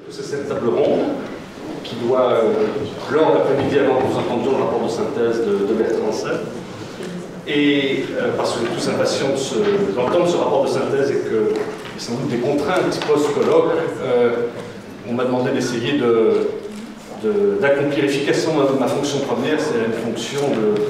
C'est cette table ronde qui doit, lors d'après-midi, avant que nous entendions le rapport de synthèse de Bertrand Sepp. Et parce qu'on est tous impatients d'entendre ce rapport de synthèse et que, sans doute, des contraintes post-colloque, on m'a demandé d'essayer d'accomplir efficacement ma fonction première, c'est une fonction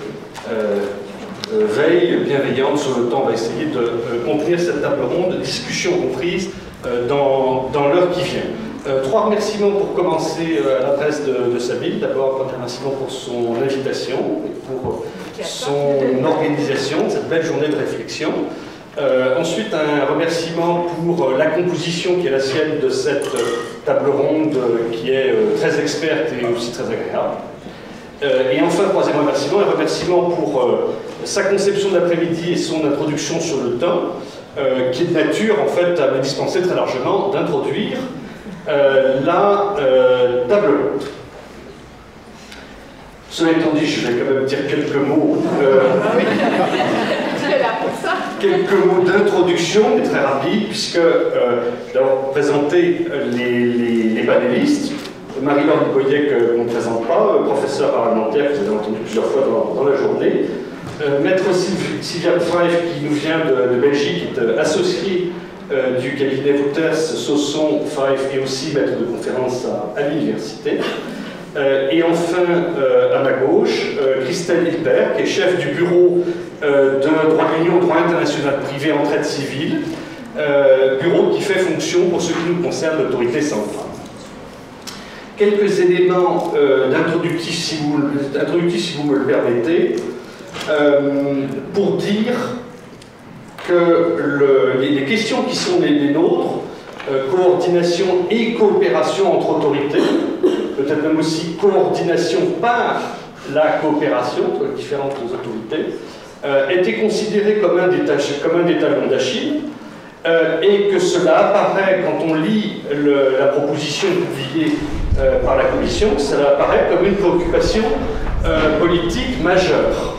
de veille bienveillante sur le temps. On va essayer de contenir cette table ronde, discussion comprise, dans l'heure qui vient. Trois remerciements pour commencer à l'adresse de Sabine. D'abord, un remerciement pour son invitation et pour son organisation de cette belle journée de réflexion. Ensuite, un remerciement pour la composition qui est la sienne de cette table ronde qui est très experte et aussi très agréable. Et enfin, troisième remerciement, un remerciement pour sa conception d'après-midi et son introduction sur le temps, qui est de nature, en fait, à me dispenser très largement d'introduire la table ronde. Cela étant dit, je vais quand même dire quelques mots. Quelques mots d'introduction, mais très rapides, puisque je vais présenter les panélistes. Marie-Laure Duboyet, qu'on ne présente pas, professeur parlementaire que vous avez entendu plusieurs fois dans la journée. Maître Sylvia Pfeiffer, qui nous vient de Belgique, qui est associée du cabinet Wouters, Sosson, Pfeiffer, et aussi maître de conférence à l'université. Et enfin, à ma gauche, Christelle Hilbert, qui est chef du bureau de droit de l'Union, droit international privé, entraide civile, bureau qui fait fonction, pour ce qui nous concerne, d'autorité centrale. Quelques éléments d'introductifs, si vous me le permettez, pour dire que les questions qui sont les nôtres, coordination et coopération entre autorités, peut-être même aussi coordination par la coopération entre différentes autorités, étaient considérées comme un des talons d'Achille, et que cela apparaît, quand on lit la proposition publiée par la Commission, cela apparaît comme une préoccupation politique majeure.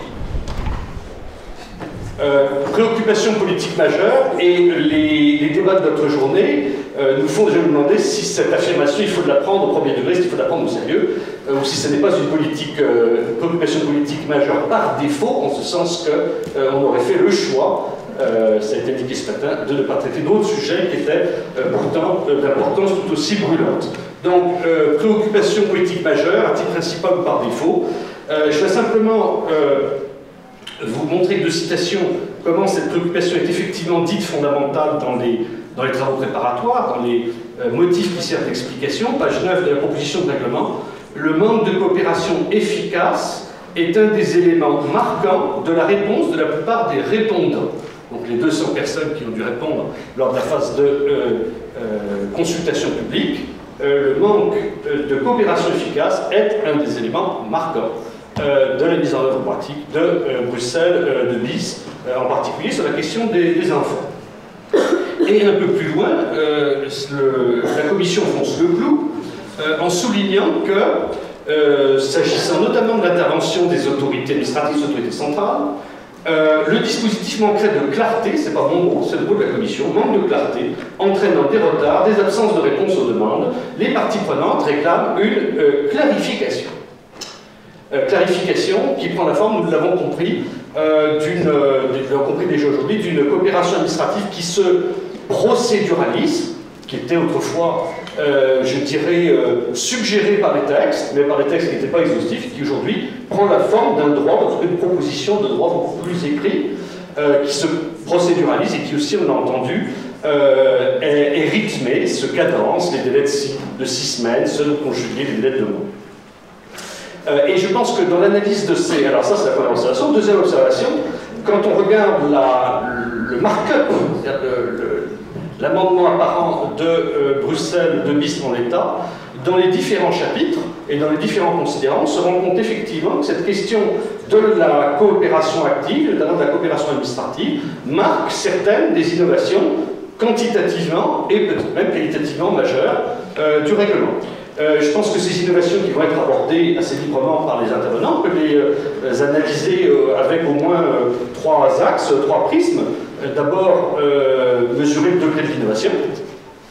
Préoccupation politique majeure, et les débats de notre journée nous font déjà nous demander si cette affirmation, il faut la prendre au premier degré, s'il faut la prendre au sérieux, ou si ce n'est pas une préoccupation politique majeure par défaut, en ce sens qu'on aurait fait le choix, ça a été indiqué ce matin, de ne pas traiter d'autres sujets qui étaient pourtant d'importance tout aussi brûlante. Donc, préoccupation politique majeure, à titre principal ou par défaut. Je vais simplement vous montrer deux citations, comment cette préoccupation est effectivement dite fondamentale dans les travaux préparatoires, dans les motifs qui servent d'explication. Page 9 de la proposition de règlement. Le manque de coopération efficace est un des éléments marquants de la réponse de la plupart des répondants. Donc les 200 personnes qui ont dû répondre lors de la phase de consultation publique, le manque de coopération efficace est un des éléments marquants de la mise en œuvre pratique de Bruxelles, de BIS, en particulier sur la question des enfants. Et un peu plus loin, la Commission fonce le clou en soulignant que, s'agissant notamment de l'intervention des autorités administratives, des autorités centrales, le dispositif manquerait de clarté, c'est pas mon mot, c'est le mot de la Commission, manque de clarté, entraînant des retards, des absences de réponse aux demandes. Les parties prenantes réclament une clarification. Clarification qui prend la forme, nous l'avons compris, déjà aujourd'hui, d'une coopération administrative qui se procéduralise, qui était autrefois, je dirais, suggérée par les textes, mais par les textes qui n'étaient pas exhaustifs, qui aujourd'hui prend la forme d'un droit, d'une proposition de droit beaucoup plus écrit, qui se procéduralise et qui aussi, on l'a entendu, est rythmée, se cadence, les délais de 6 semaines, seuls conjugués les délais de 2 mois. Et je pense que dans l'analyse de ces... Alors ça, c'est la première observation. Deuxième observation, quand on regarde le mark-up, c'est-à-dire l'amendement apparent de Bruxelles, de BIS en l'état, dans les différents chapitres et dans les différents considérants, on se rend compte effectivement que cette question de la coopération active, notamment de la coopération administrative, marque certaines des innovations quantitativement et peut-être même qualitativement majeures du règlement. Je pense que ces innovations qui vont être abordées assez librement par les intervenants, on peut les analyser avec au moins 3 axes, 3 prismes. D'abord, mesurer le degré de l'innovation.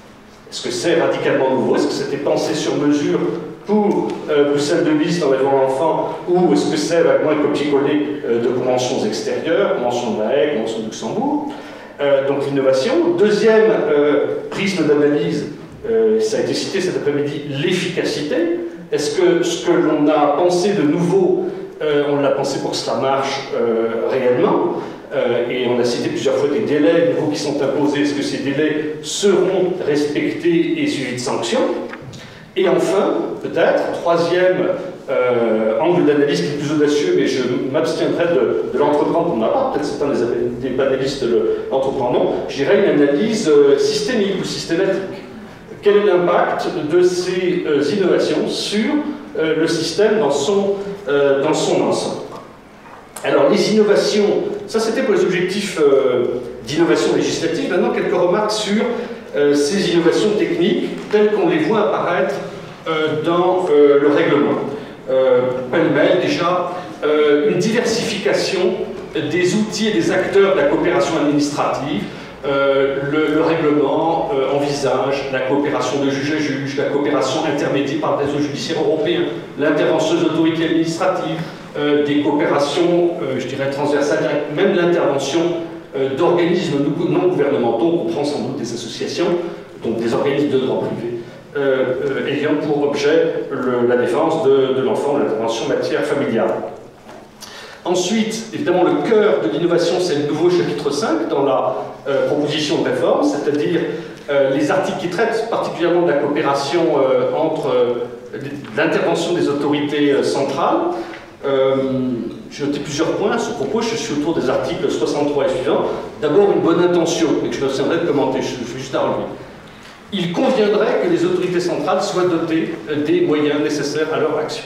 Est-ce que c'est radicalement nouveau? Est-ce que c'était pensé sur mesure pour Bruxelles de bis dans les droits de l'enfant, ou est-ce que c'est vaguement un copier-coller de conventions extérieures, convention de la Haye, convention de Luxembourg? Donc l'innovation. Deuxième prisme d'analyse, ça a été cité cet après-midi, l'efficacité. Est-ce que ce que l'on a pensé de nouveau, on l'a pensé pour que cela marche réellement? Et on a cité plusieurs fois des délais nouveaux qui sont imposés. Est-ce que ces délais seront respectés et suivis de sanctions? Et enfin, peut-être, troisième angle d'analyse qui est plus audacieux, mais je m'abstiendrai de l'entreprendre pour ma part, peut-être certains des panélistes l'entreprendront, je dirais une analyse systémique ou systématique. Quel est l'impact de ces innovations sur le système dans son ensemble? Alors, les innovations, ça c'était pour les objectifs d'innovation législative. Maintenant, quelques remarques sur ces innovations techniques telles qu'on les voit apparaître dans le règlement. Pêle-mêle, déjà, une diversification des outils et des acteurs de la coopération administrative. Le règlement envisage la coopération de juge à juge, la coopération intermédiaire par le réseau judiciaire européen, l'intervention des autorités administratives, des coopérations, je dirais, transversales, même l'intervention d'organismes non gouvernementaux, on comprend sans doute des associations, donc des organismes de droit privé, ayant pour objet la défense de l'enfant, de l'intervention en matière familiale. Ensuite, évidemment, le cœur de l'innovation, c'est le nouveau chapitre 5 dans la proposition de réforme, c'est-à-dire les articles qui traitent particulièrement de la coopération entre l'intervention des autorités centrales. J'ai noté plusieurs points à ce propos, je suis autour des articles 63 et suivants. D'abord, une bonne intention, mais que je m'abstiendrai de commenter, je vais juste la relever. Il conviendrait que les autorités centrales soient dotées des moyens nécessaires à leur action.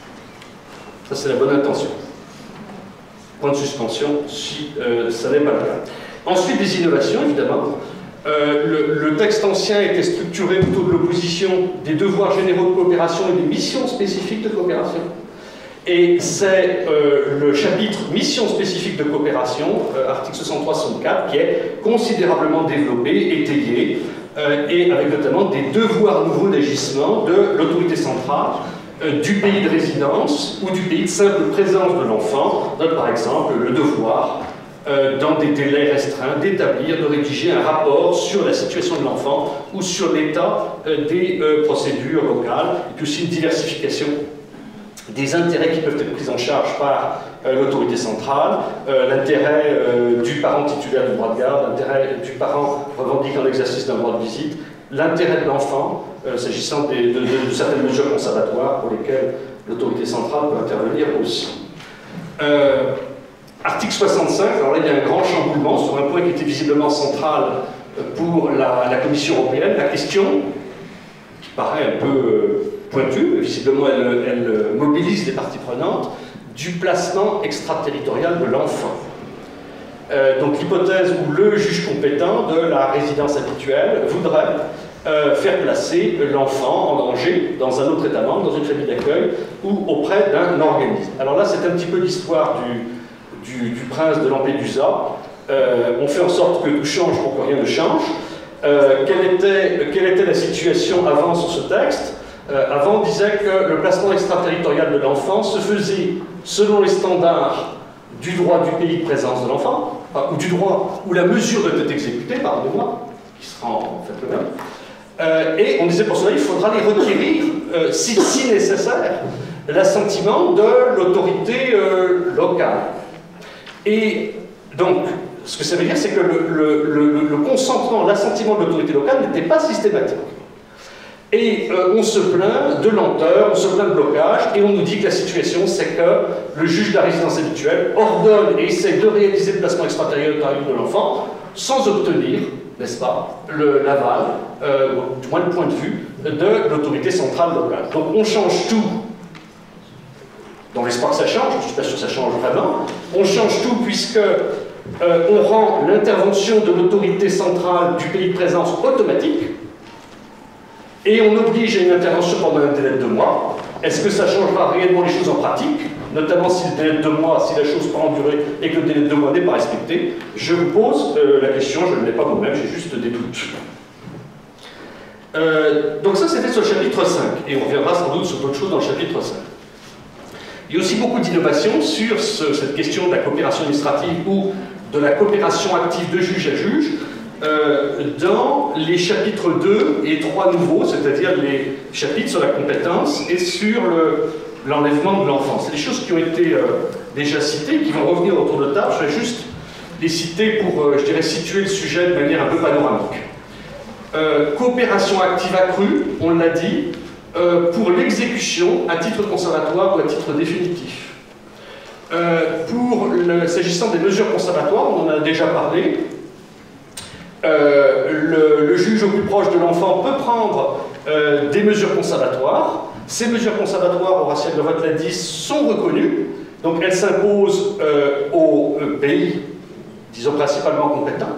Ça, c'est la bonne intention. Point de suspension si ça n'est pas le cas. Ensuite, des innovations, évidemment. Le texte ancien était structuré autour de l'opposition des devoirs généraux de coopération et des missions spécifiques de coopération. Et c'est le chapitre mission spécifique de coopération, article 63-64, qui est considérablement développé, étayé, et avec notamment des devoirs nouveaux d'agissement de l'autorité centrale, du pays de résidence ou du pays de simple présence de l'enfant, donne par exemple le devoir, dans des délais restreints, d'établir, de rédiger un rapport sur la situation de l'enfant ou sur l'état des procédures locales, et puis aussi une diversification des intérêts qui peuvent être pris en charge par l'autorité centrale, l'intérêt du parent titulaire du droit de garde, l'intérêt du parent revendiquant l'exercice d'un droit de visite, l'intérêt de l'enfant, s'agissant de certaines mesures conservatoires pour lesquelles l'autorité centrale peut intervenir aussi. Article 65, alors là il y a un grand chamboulement sur un point qui était visiblement central pour la Commission européenne, la question, qui paraît un peu pointue, visiblement elle mobilise les parties prenantes, du placement extraterritorial de l'enfant. Donc l'hypothèse où le juge compétent de la résidence habituelle voudrait faire placer l'enfant en danger dans un autre État membre, dans une famille d'accueil ou auprès d'un organisme. Alors là, c'est un petit peu l'histoire du prince de Lampedusa. On fait en sorte que tout change pour que rien ne change. Quelle était la situation avant sur ce texte? Avant, on disait que le placement extraterritorial de l'enfant se faisait selon les standards du droit du pays de présence de l'enfant, ou du droit où la mesure doit être exécutée, pardonnez-moi, qui sera en fait le même. Et on disait pour cela, il faudra les requérir, si nécessaire, l'assentiment de l'autorité locale. Et donc, ce que ça veut dire, c'est que le consentement, l'assentiment de l'autorité locale n'était pas systématique. Et on se plaint de lenteur, on se plaint de blocage, et on nous dit que la situation, c'est que le juge de la résidence habituelle ordonne et essaie de réaliser le placement extraterritorial de l'enfant sans obtenir, n'est-ce pas, l'aval, du moins le point de vue, de l'autorité centrale locale. Donc on change tout, dans l'espoir que ça change, je ne suis pas sûr que ça change vraiment, on change tout puisque on rend l'intervention de l'autorité centrale du pays de présence automatique, et on oblige à une intervention pendant un délai de 2 mois. Est-ce que ça changera réellement les choses en pratique, notamment si le délai de 2 mois, si la chose peut endurer et que le délai de 2 mois n'est pas respecté? Je vous pose la question, je ne l'ai pas moi-même, j'ai juste des doutes. Donc ça, c'était sur le chapitre 5, et on reviendra sans doute sur d'autres choses dans le chapitre 5. Il y a aussi beaucoup d'innovations sur cette question de la coopération administrative ou de la coopération active de juge à juge dans les chapitres 2 et 3 nouveaux, c'est-à-dire les chapitres sur la compétence et sur l'enlèvement de l'enfant. C'est des choses qui ont été déjà citées, qui vont revenir autour de table. Je vais juste les citer pour, je dirais, situer le sujet de manière un peu panoramique. Coopération active accrue, on l'a dit, pour l'exécution à titre conservatoire ou à titre définitif. S'agissant des mesures conservatoires, on en a déjà parlé, le juge au plus proche de l'enfant peut prendre des mesures conservatoires. Ces mesures conservatoires, Horatia Grovat l'a dit, sont reconnues, donc elles s'imposent au pays, disons principalement compétent.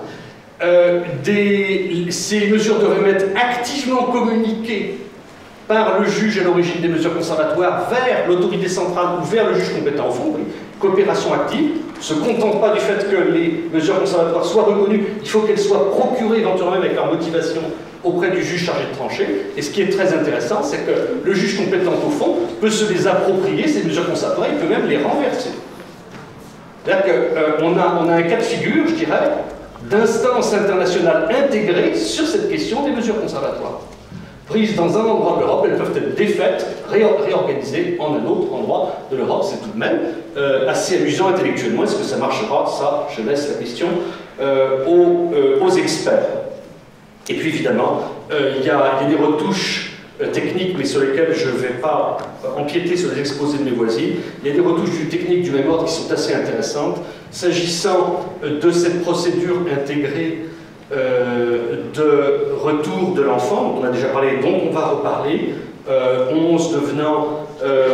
Ces mesures devraient être activement communiquées par le juge à l'origine des mesures conservatoires vers l'autorité centrale ou vers le juge compétent au fond. Oui. Coopération active, ne se contente pas du fait que les mesures conservatoires soient reconnues, il faut qu'elles soient procurées éventuellement avec leur motivation auprès du juge chargé de trancher. Et ce qui est très intéressant, c'est que le juge compétent au fond peut se les approprier, ces mesures conservatoires, il peut même les renverser. C'est-à-dire qu'on a un cas de figure, je dirais, d'instance internationale intégrée sur cette question des mesures conservatoires. Prises dans un endroit de l'Europe, elles peuvent être défaites, réorganisées en un autre endroit de l'Europe. C'est tout de même assez amusant intellectuellement. Est-ce que ça marchera? Ça, je laisse la question aux experts. Et puis évidemment, il y a des retouches techniques, mais sur lesquelles je ne vais pas empiéter sur les exposés de mes voisines. Il y a des retouches techniques du même ordre qui sont assez intéressantes. S'agissant de cette procédure intégrée de retour de l'enfant, dont on a déjà parlé, dont on va reparler, 11 devenant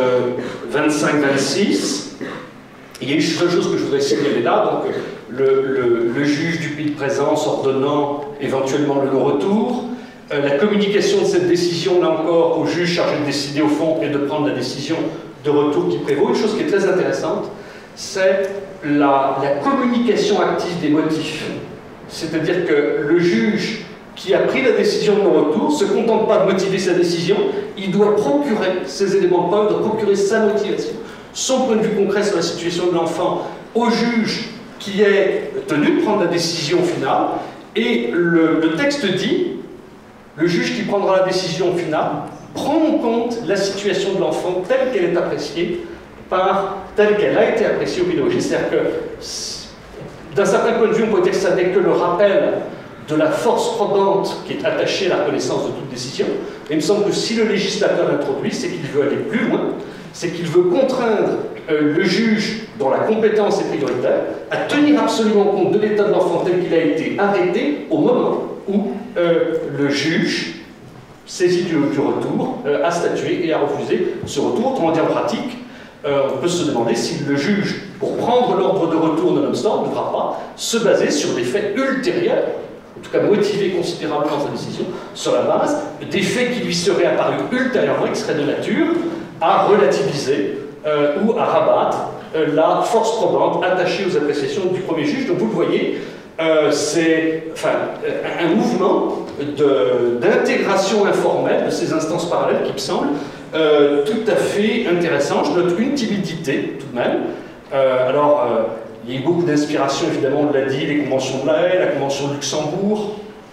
25-26. Il y a une seule chose que je voudrais signaler là, donc le juge du pays de présence ordonnant éventuellement le non-retour, la communication de cette décision, là encore, au juge chargé de décider au fond et de prendre la décision de retour qui prévaut. Une chose qui est très intéressante, c'est la communication active des motifs. C'est-à-dire que le juge qui a pris la décision de non-retour ne se contente pas de motiver sa décision, il doit procurer ces éléments de preuve, il doit procurer sa motivation, son point de vue concret sur la situation de l'enfant au juge qui est tenu de prendre la décision finale. Et le texte dit, le juge qui prendra la décision finale prend en compte la situation de l'enfant telle qu'elle est appréciée telle qu'elle a été appréciée au pédagogie. C'est-à-dire que, d'un certain point de vue, on peut dire que ça n'est que le rappel de la force probante qui est attachée à la reconnaissance de toute décision. Et il me semble que si le législateur l'introduit, c'est qu'il veut aller plus loin, c'est qu'il veut contraindre le juge, dont la compétence est prioritaire, à tenir absolument compte de l'état de l'enfant tel qu'il a été arrêté au moment où le juge, saisi du retour, a statué et a refusé ce retour. Autrement dit, en pratique, on peut se demander si le juge, pour prendre l'ordre de retour de non-obstant, ne devra pas se baser sur des faits ultérieurs, en tout cas motiver considérablement sa décision, sur la base des faits qui lui seraient apparus ultérieurement et qui seraient de nature à relativiser ou à rabattre la force probante attachée aux appréciations du premier juge. Donc vous le voyez, c'est un mouvement d'intégration informelle de ces instances parallèles qui me semble tout à fait intéressant. Je note une timidité tout de même. Il y a eu beaucoup d'inspiration, évidemment, on l'a dit, les conventions de La Haye, la convention de Luxembourg,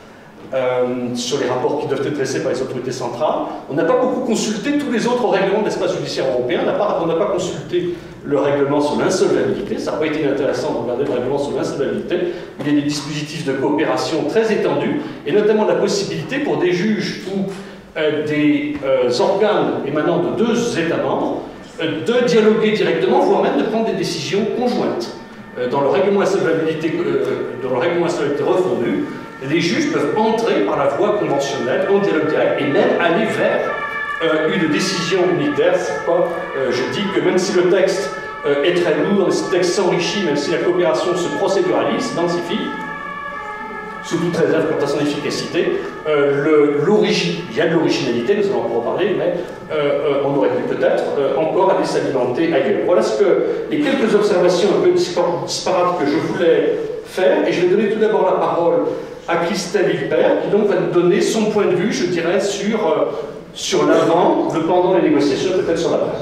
sur les rapports qui doivent être dressés par les autorités centrales. On n'a pas beaucoup consulté tous les autres règlements de l'espace judiciaire européen. On n'a pas consulté le règlement sur l'insolvabilité. Ça n'a pas été intéressant de regarder le règlement sur l'insolvabilité. Il y a des dispositifs de coopération très étendus, et notamment la possibilité pour des juges ou des organes émanant de deux États membres de dialoguer directement, voire même de prendre des décisions conjointes. Dans le règlement insolvabilité refondu, les juges peuvent entrer par la voie conventionnelle en dialogue direct et même aller vers une décision unitaire. C'est pas, je dis que même si le texte est très lourd, si le texte s'enrichit, même si la coopération se procéduralise, densifie, sous toute réserve quant à son efficacité, il y a de l'originalité, nous allons en reparler, mais on aurait pu peut-être encore aller s'alimenter ailleurs. Voilà les quelques observations un peu disparates que je voulais faire, et je vais donner tout d'abord la parole à Christelle Hilbert, qui donc va nous donner son point de vue, je dirais, sur l'avant, le pendant des négociations, peut-être sur l'après.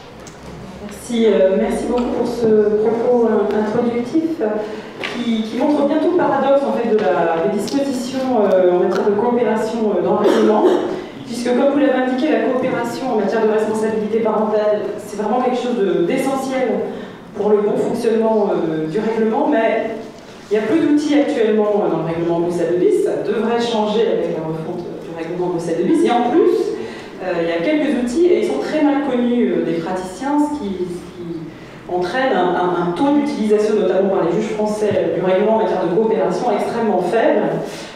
Merci beaucoup pour ce propos introductif qui montre bien tout le paradoxe en fait, des dispositions en matière de coopération dans le règlement, puisque comme vous l'avez indiqué, la coopération en matière de responsabilité parentale, c'est vraiment quelque chose d'essentiel pour le bon fonctionnement du règlement, mais il n'y a plus d'outils actuellement dans le règlement Bruxelles II bis, ça devrait changer avec la refonte du règlement Bruxelles II bis, et en plus, il y a quelques outils, et ils sont très mal connus des praticiens, ce qui entraîne un taux d'utilisation, notamment par les juges français, du règlement en matière de coopération extrêmement faible,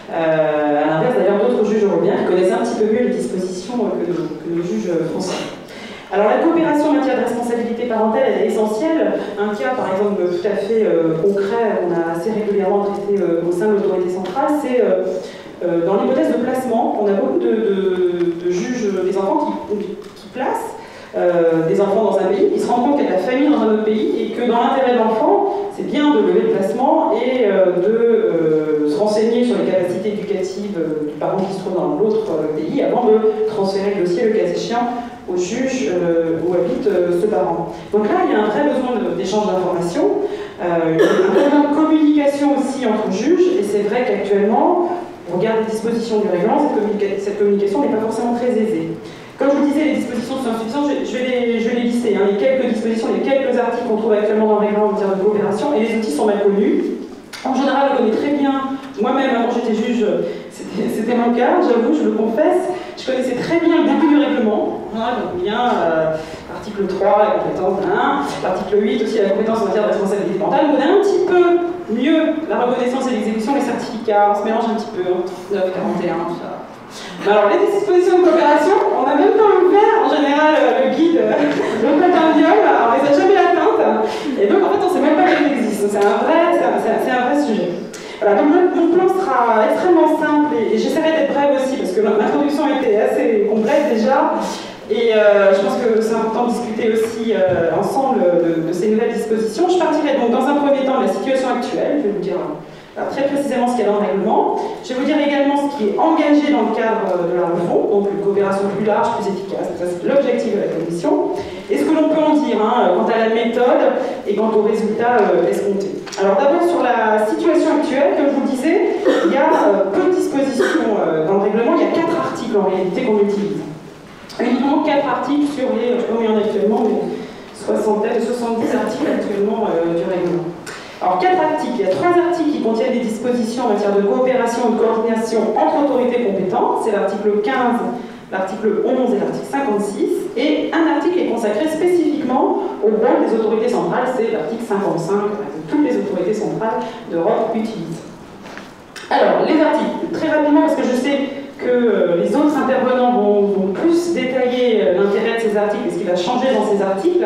à l'inverse d'ailleurs d'autres juges européens qui connaissent un petit peu mieux les dispositions que nos juges français. Alors la coopération en matière de responsabilité parentale, elle est essentielle. Un cas par exemple tout à fait concret, qu'on a assez régulièrement traité au sein de l'autorité centrale, c'est dans l'hypothèse de placement. On a beaucoup de juges des enfants qui placent des enfants dans un pays, qui se rendent compte qu'il y a de la famille dans un autre pays et que dans l'intérêt de l'enfant, c'est bien de lever le placement et de se renseigner sur les capacités éducatives du parent qui se trouve dans l'autre pays avant de transférer le dossier, le cas échéant, au juge où habite ce parent. Donc là, il y a un vrai besoin d'échange d'informations, un besoin de communication aussi entre juges, et c'est vrai qu'actuellement, on regarde les dispositions du règlement, cette communication n'est pas forcément très aisée. Comme je vous disais, les dispositions sont insuffisantes, je vais les lister, hein, les quelques dispositions, les quelques articles qu'on trouve actuellement dans le règlement en matière de coopération, et les outils sont mal connus. En général, je connais très bien, moi-même, avant j'étais juge, c'était mon cas, j'avoue, je le confesse, je connaissais très bien le début du règlement, donc bien l'article 3, la compétence 1, l'article 8 aussi, la compétence en matière de responsabilité parentale, on connaît un petit peu mieux la reconnaissance et l'exécution, les certificats, on se mélange un petit peu, 39, 41, tout ça. Alors, les dispositions de coopération, on n'a même pas ouvert en général le guide, le compendium, alors on les a jamais atteintes, et donc en fait on ne sait même pas qu'elles existent, c'est un vrai sujet. Voilà, donc mon plan sera extrêmement simple et j'essaierai d'être brève aussi parce que l'introduction était assez complète déjà, et je pense que c'est important de discuter aussi ensemble de ces nouvelles dispositions. Je partirai donc dans un premier temps de la situation actuelle, je vais vous dire très précisément ce qu'il y a dans le règlement. Je vais vous dire également ce qui est engagé dans le cadre de la refonte, donc une coopération plus large, plus efficace. Ça, c'est l'objectif de la commission. Et ce que l'on peut en dire quant à la méthode et quant aux résultats escomptés. Alors d'abord sur la situation actuelle, comme je vous le disais, il y a peu de dispositions dans le règlement. Il y a 4 articles en réalité qu'on utilise. Uniquement 4 articles sur les, je sais pas combien il y en a actuellement, mais 70 articles actuellement du règlement. Alors, 4 articles. Il y a 3 articles qui contiennent des dispositions en matière de coopération et de coordination entre autorités compétentes. C'est l'article 15, l'article 11 et l'article 56. Et un article est consacré spécifiquement au rôle des autorités centrales. C'est l'article 55, que toutes les autorités centrales d'Europe utilisent. Alors, les articles, très rapidement, parce que je sais que les autres intervenants vont plus détailler l'intérêt de ces articles et ce qui va changer dans ces articles.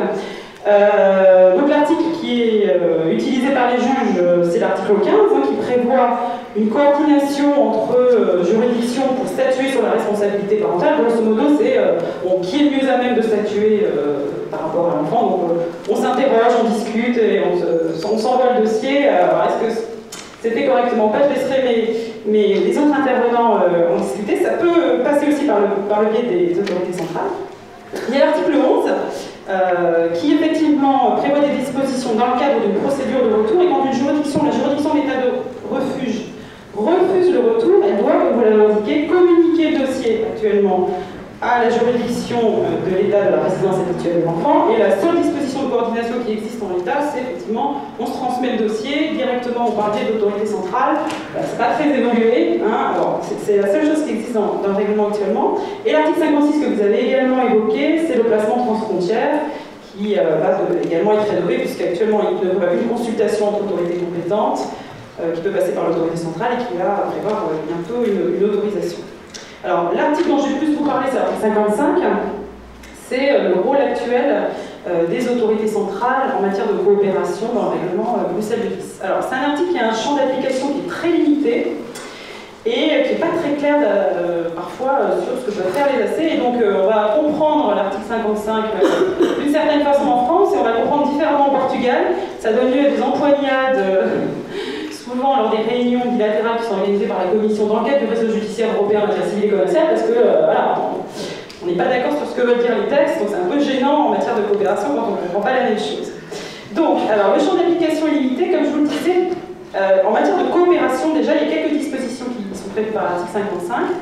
Donc l'article qui est utilisé par les juges, c'est l'article 15, qui prévoit une coordination entre juridictions pour statuer sur la responsabilité parentale. Grosso modo, c'est qui est le mieux à même de statuer par rapport à l'enfant. Donc on s'interroge, on discute et on s'envoie le dossier. Est-ce que c'était correctement pas? Je laisserai les autres intervenants en discuter. Ça peut passer aussi par le biais des autorités centrales. Il y a l'article 11. Qui effectivement prévoit des dispositions dans le cadre d'une procédure de retour, et quand la juridiction de l'état de refuge refuse le retour, elle doit, comme vous l'avez indiqué, communiquer le dossier actuellement à la juridiction de l'état de la résidence habituelle de l'enfant, et la seule disposition de coordination qui existe en l'état, c'est effectivement, on se transmet le dossier directement au parquet de l'autorité centrale. C'est pas très évolué, alors c'est la seule chose qui existe dans le règlement actuellement. Et l'article 56 que vous avez également évoqué, c'est le placement transfrontière, qui va également être rénové, puisqu'actuellement il ne prévoit qu'une consultation entre autorités compétentes, qui peut passer par l'autorité centrale et qui va prévoir bientôt une autorisation. Alors, l'article dont je vais plus vous parler, c'est l'article 55, c'est le rôle actuel des autorités centrales en matière de coopération dans le règlement Bruxelles II bis. Alors, c'est un article qui a un champ d'application qui est très limité et qui n'est pas très clair parfois sur ce que peuvent faire les AC. Et donc, on va comprendre l'article 55 d'une certaine façon en France et on va le comprendre différemment au Portugal. Ça donne lieu à des empoignades sous souvent lors des réunions bilatérales qui sont organisées par la Commission dans le cadre du réseau judiciaire européen en matière civile et commerciale, parce que voilà, on n'est pas d'accord sur ce que veulent dire les textes, donc c'est un peu gênant en matière de coopération quand on ne comprend pas la même chose. Donc, alors le champ d'application est limité, comme je vous le disais, en matière de coopération, déjà, il y a quelques dispositions qui sont prévues par l'article 55.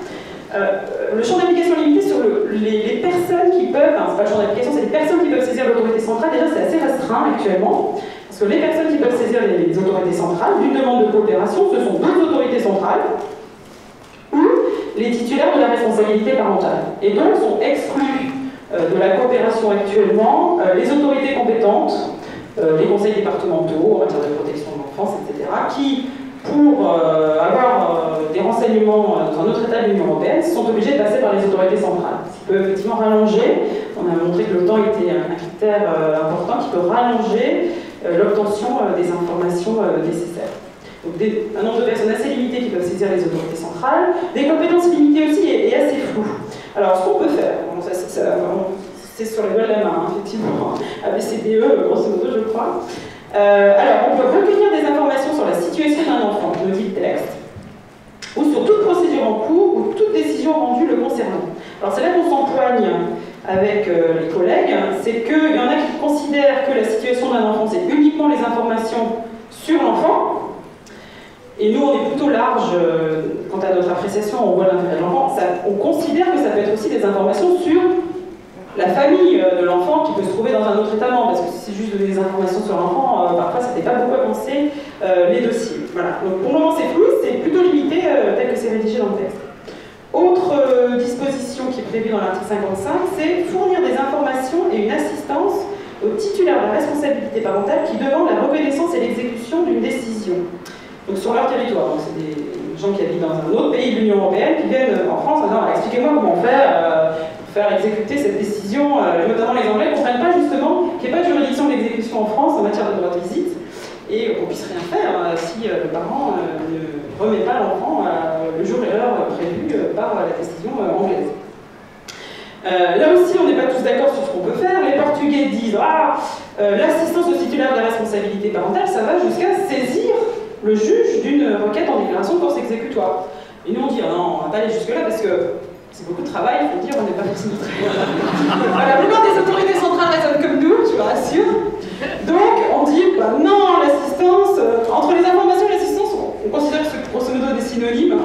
Le champ d'application limité sur les personnes qui peuvent, enfin, c'est pas le champ d'application, c'est les personnes qui peuvent saisir l'autorité centrale, déjà c'est assez restreint actuellement, parce que les personnes qui peuvent saisir les autorités centrales d'une demande de coopération, ce sont deux autorités centrales, ou les titulaires de la responsabilité parentale. Et donc sont exclus de la coopération actuellement les autorités compétentes, les conseils départementaux en matière de protection de l'enfance, etc., qui, pour avoir des renseignements dans un autre État de l'Union européenne, sont obligés de passer par les autorités centrales. Ce qui peut effectivement rallonger, on a montré que le temps était un critère important qui peut rallonger l'obtention des informations nécessaires. Donc un nombre de personnes assez limité qui peuvent saisir les autorités centrales, des compétences limitées aussi et assez floues. Alors ce qu'on peut faire, bon, c'est sur les doigts de la main, hein, effectivement, ABCDE, grosso modo je crois. Alors on peut recueillir des informations sur la situation d'un enfant, nous dit le texte, ou sur toute procédure en cours ou toute décision rendue le concernant. Alors c'est là qu'on s'empoigne avec les collègues, c'est qu'il y en a qui considèrent que la situation d'un enfant c'est uniquement les informations sur l'enfant. Et nous, on est plutôt large quant à notre appréciation, on voit l'intérêt de l'enfant. On considère que ça peut être aussi des informations sur la famille de l'enfant qui peut se trouver dans un autre État membre, parce que si c'est juste donner des informations sur l'enfant, parfois ça n'est pas beaucoup à penser les dossiers. Voilà. Donc pour le moment c'est flou, c'est plutôt limité tel que c'est rédigé dans le texte. Autre disposition qui est prévue dans l'article 55, c'est fournir des informations et une assistance aux titulaires de la responsabilité parentale qui demandent la reconnaissance et l'exécution d'une décision. Donc sur leur territoire, c'est des gens qui habitent dans un autre pays de l'Union européenne qui viennent en France en disant expliquez-moi comment faire exécuter cette décision, notamment les Anglais ne comprennent pas justement qu'il n'y ait pas de juridiction d'exécution en France en matière de droit de visite et qu'on puisse rien faire si le parent ne remet pas l'enfant le jour et l'heure prévus par la décision anglaise. Là aussi, on n'est pas tous d'accord sur ce qu'on peut faire. Les Portugais disent l'assistance au titulaire de la responsabilité parentale, ça va jusqu'à saisir le juge d'une requête en déclaration de force exécutoire. Et nous on dit non, on va pas aller jusque-là parce que c'est beaucoup de travail, il faut dire, on n'est pas forcément très bien. La plupart des autorités centrales raisonnent comme nous, je vous rassure. Donc on dit non, l'assistance, entre les informations et l'assistance, on considère que c'est grosso modo des synonymes.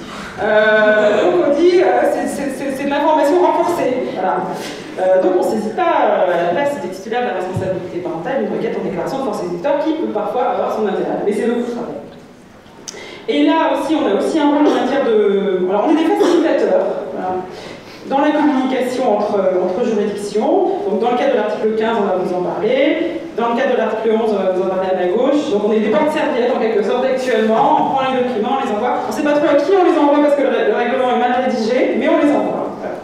Donc on dit c'est de l'information renforcée. Voilà. Donc on ne saisit pas à la place des titulaires de la responsabilité parentale une requête en déclaration de force exécutoire qui peut parfois avoir son intérêt. Mais c'est beaucoup de travail. Et là aussi, on a aussi un rôle en matière de... Alors on est des facilitateurs voilà, dans la communication entre juridictions. Donc dans le cadre de l'article 15, on va vous en parler. Dans le cadre de l'article 11, on va vous en parler à ma gauche. Donc on est des porte-serviettes en quelque sorte actuellement. On prend les documents, on les envoie. On ne sait pas trop à qui on les envoie parce que le règlement est mal rédigé, mais on les envoie. Voilà.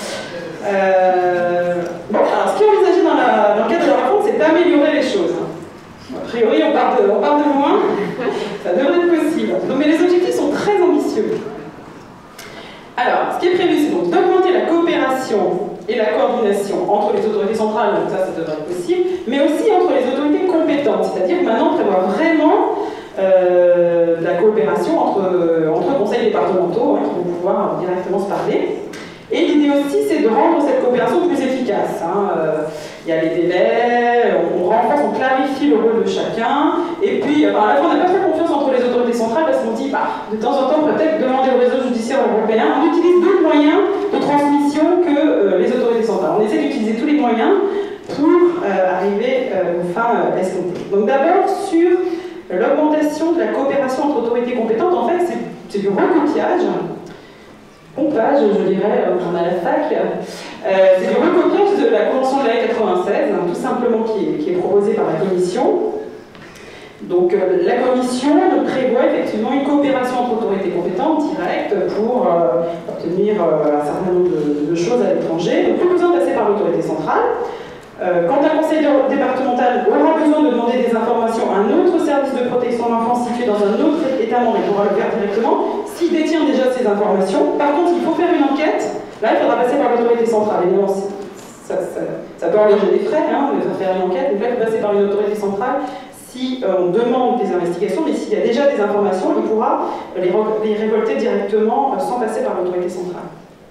Bon, alors ce qui est envisagé dans le cadre de la réforme, c'est d'améliorer les choses. A priori, on part de loin, ça devrait être possible. Donc, mais les objectifs sont très ambitieux. Alors, ce qui est prévu, c'est donc d'augmenter la coopération et la coordination entre les autorités centrales, donc ça devrait être possible, mais aussi entre les autorités compétentes. C'est-à-dire que maintenant, on prévoit vraiment la coopération entre conseils départementaux qui vont pouvoir directement se parler. Et l'idée aussi, c'est de rendre cette coopération plus efficace. Il y a les délais, on renforce, on clarifie le rôle de chacun. Et puis, à la fois, on n'a pas très confiance entre les autorités centrales parce qu'on dit, de temps en temps, on peut peut-être demander au réseau judiciaire européen. On utilise d'autres moyens de transmission que les autorités centrales. On essaie d'utiliser tous les moyens pour arriver aux fins escomptées. Donc d'abord, sur l'augmentation de la coopération entre autorités compétentes, en fait, c'est du recopiage. Pompage, je dirais, on a la fac. C'est du recopiage de la Convention de la Haye 96, tout simplement, qui est proposée par la Commission. Donc la Commission prévoit effectivement une coopération entre autorités compétentes directes pour obtenir un certain nombre de choses à l'étranger. Donc plus besoin de passer par l'autorité centrale. Quand un conseil départemental aura besoin de demander des informations à un autre service de protection de l'enfance situé dans un autre État membre, il pourra le faire directement s'il détient déjà ces informations. Par contre, il faut faire une enquête. Là, il faudra passer par l'autorité centrale. Évidemment, ça peut engager des frais de faire une enquête. Donc là, il faut passer par une autorité centrale si on demande des investigations, mais s'il y a déjà des informations, il pourra les récolter directement sans passer par l'autorité centrale.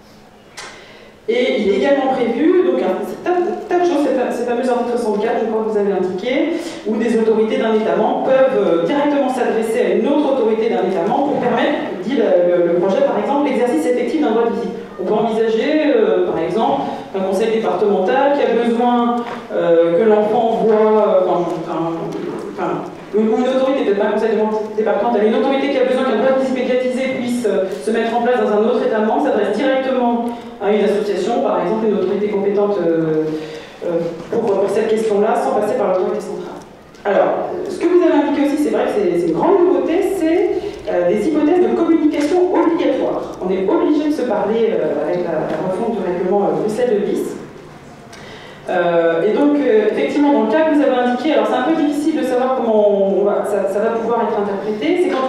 Et il est également prévu, donc un tas de choses, ces fameux articles 64, je crois que vous avez indiqué, où des autorités d'un État membre peuvent directement s'adresser à une autre autorité d'un État membre pour permettre, dit le projet par exemple, l'exercice effectif d'un droit de visite. On peut envisager, par exemple, un conseil départemental qui a besoin que l'enfant voit, une autorité, peut-être pas un conseil départemental, une autorité qui a besoin qu'un droit de visite médiatisé puisse se mettre en place dans un autre État membre, s'adresse directement à une association, par exemple une autorité compétente pour cette question-là, sans passer par l'autorité centrale. Alors, ce que vous avez indiqué aussi, c'est vrai que c'est une grande nouveauté, c'est des hypothèses de communication obligatoires. On est obligé de se parler avec la refonte du règlement Bruxelles de bis. Et donc, effectivement, dans le cas que vous avez indiqué, alors c'est un peu difficile de savoir comment ça va pouvoir être interprété, c'est quand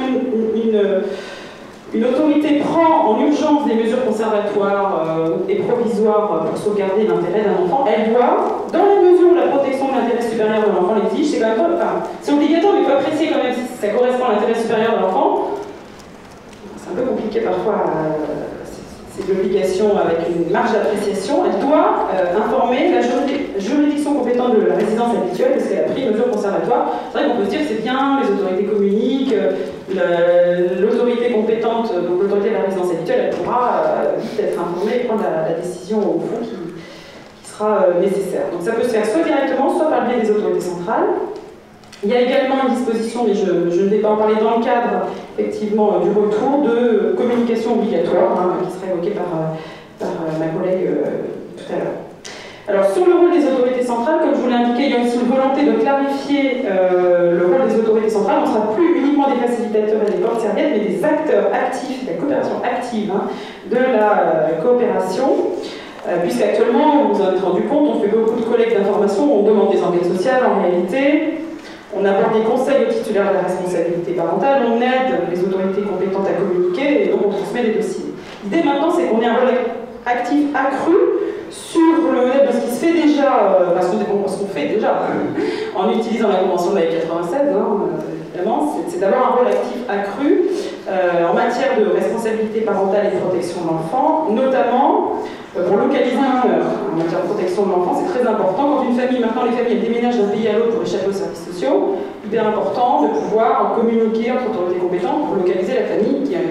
une autorité prend en urgence des mesures conservatoires et provisoires pour sauvegarder l'intérêt d'un enfant, elle doit, dans la mesure où la protection de l'intérêt supérieur de l'enfant l'exige, c'est quand même c'est obligatoire, mais il faut apprécier quand même si ça correspond à l'intérêt supérieur de l'enfant. C'est un peu compliqué parfois, c'est de l'obligation avec une marge d'appréciation. Elle doit informer la juridiction compétente de la résidence habituelle parce qu'elle a pris une mesure conservatoire. C'est vrai qu'on peut se dire que c'est bien, les autorités communiquent, l'autorité compétente, donc l'autorité de la résidence habituelle, elle pourra vite être informée et prendre la décision au fond qui sera nécessaire. Donc ça peut se faire soit directement, soit par le biais des autorités centrales. Il y a également une disposition, mais je ne vais pas en parler dans le cadre, effectivement, du retour de communication obligatoire, qui sera évoquée par ma collègue tout à l'heure. Alors, sur le rôle des autorités centrales, comme je vous l'ai indiqué, il y a aussi une volonté de clarifier le rôle des autorités centrales. On ne sera plus uniquement des facilitateurs et des porte-serviettes, mais des acteurs actifs, de la coopération active de la coopération. Puisqu'actuellement, vous vous en êtes rendu compte, on fait beaucoup de collectes d'informations, on demande des enquêtes sociales en réalité. On apporte des conseils aux titulaires de la responsabilité parentale, on aide les autorités compétentes à communiquer et donc on transmet des dossiers. L'idée maintenant, c'est qu'on ait un rôle actif accru sur le modèle de ce qui se fait déjà, parce qu'on fait déjà en utilisant la Convention de la 96, évidemment, c'est d'avoir un rôle actif accru en matière de responsabilité parentale et de protection de l'enfant, notamment pour localiser un mineur. En matière de protection de l'enfant, c'est très important. Quand une famille, maintenant les familles déménagent d'un pays à l'autre pour échapper aux services sociaux, hyper important de pouvoir communiquer entre autorités compétentes pour localiser la famille qui a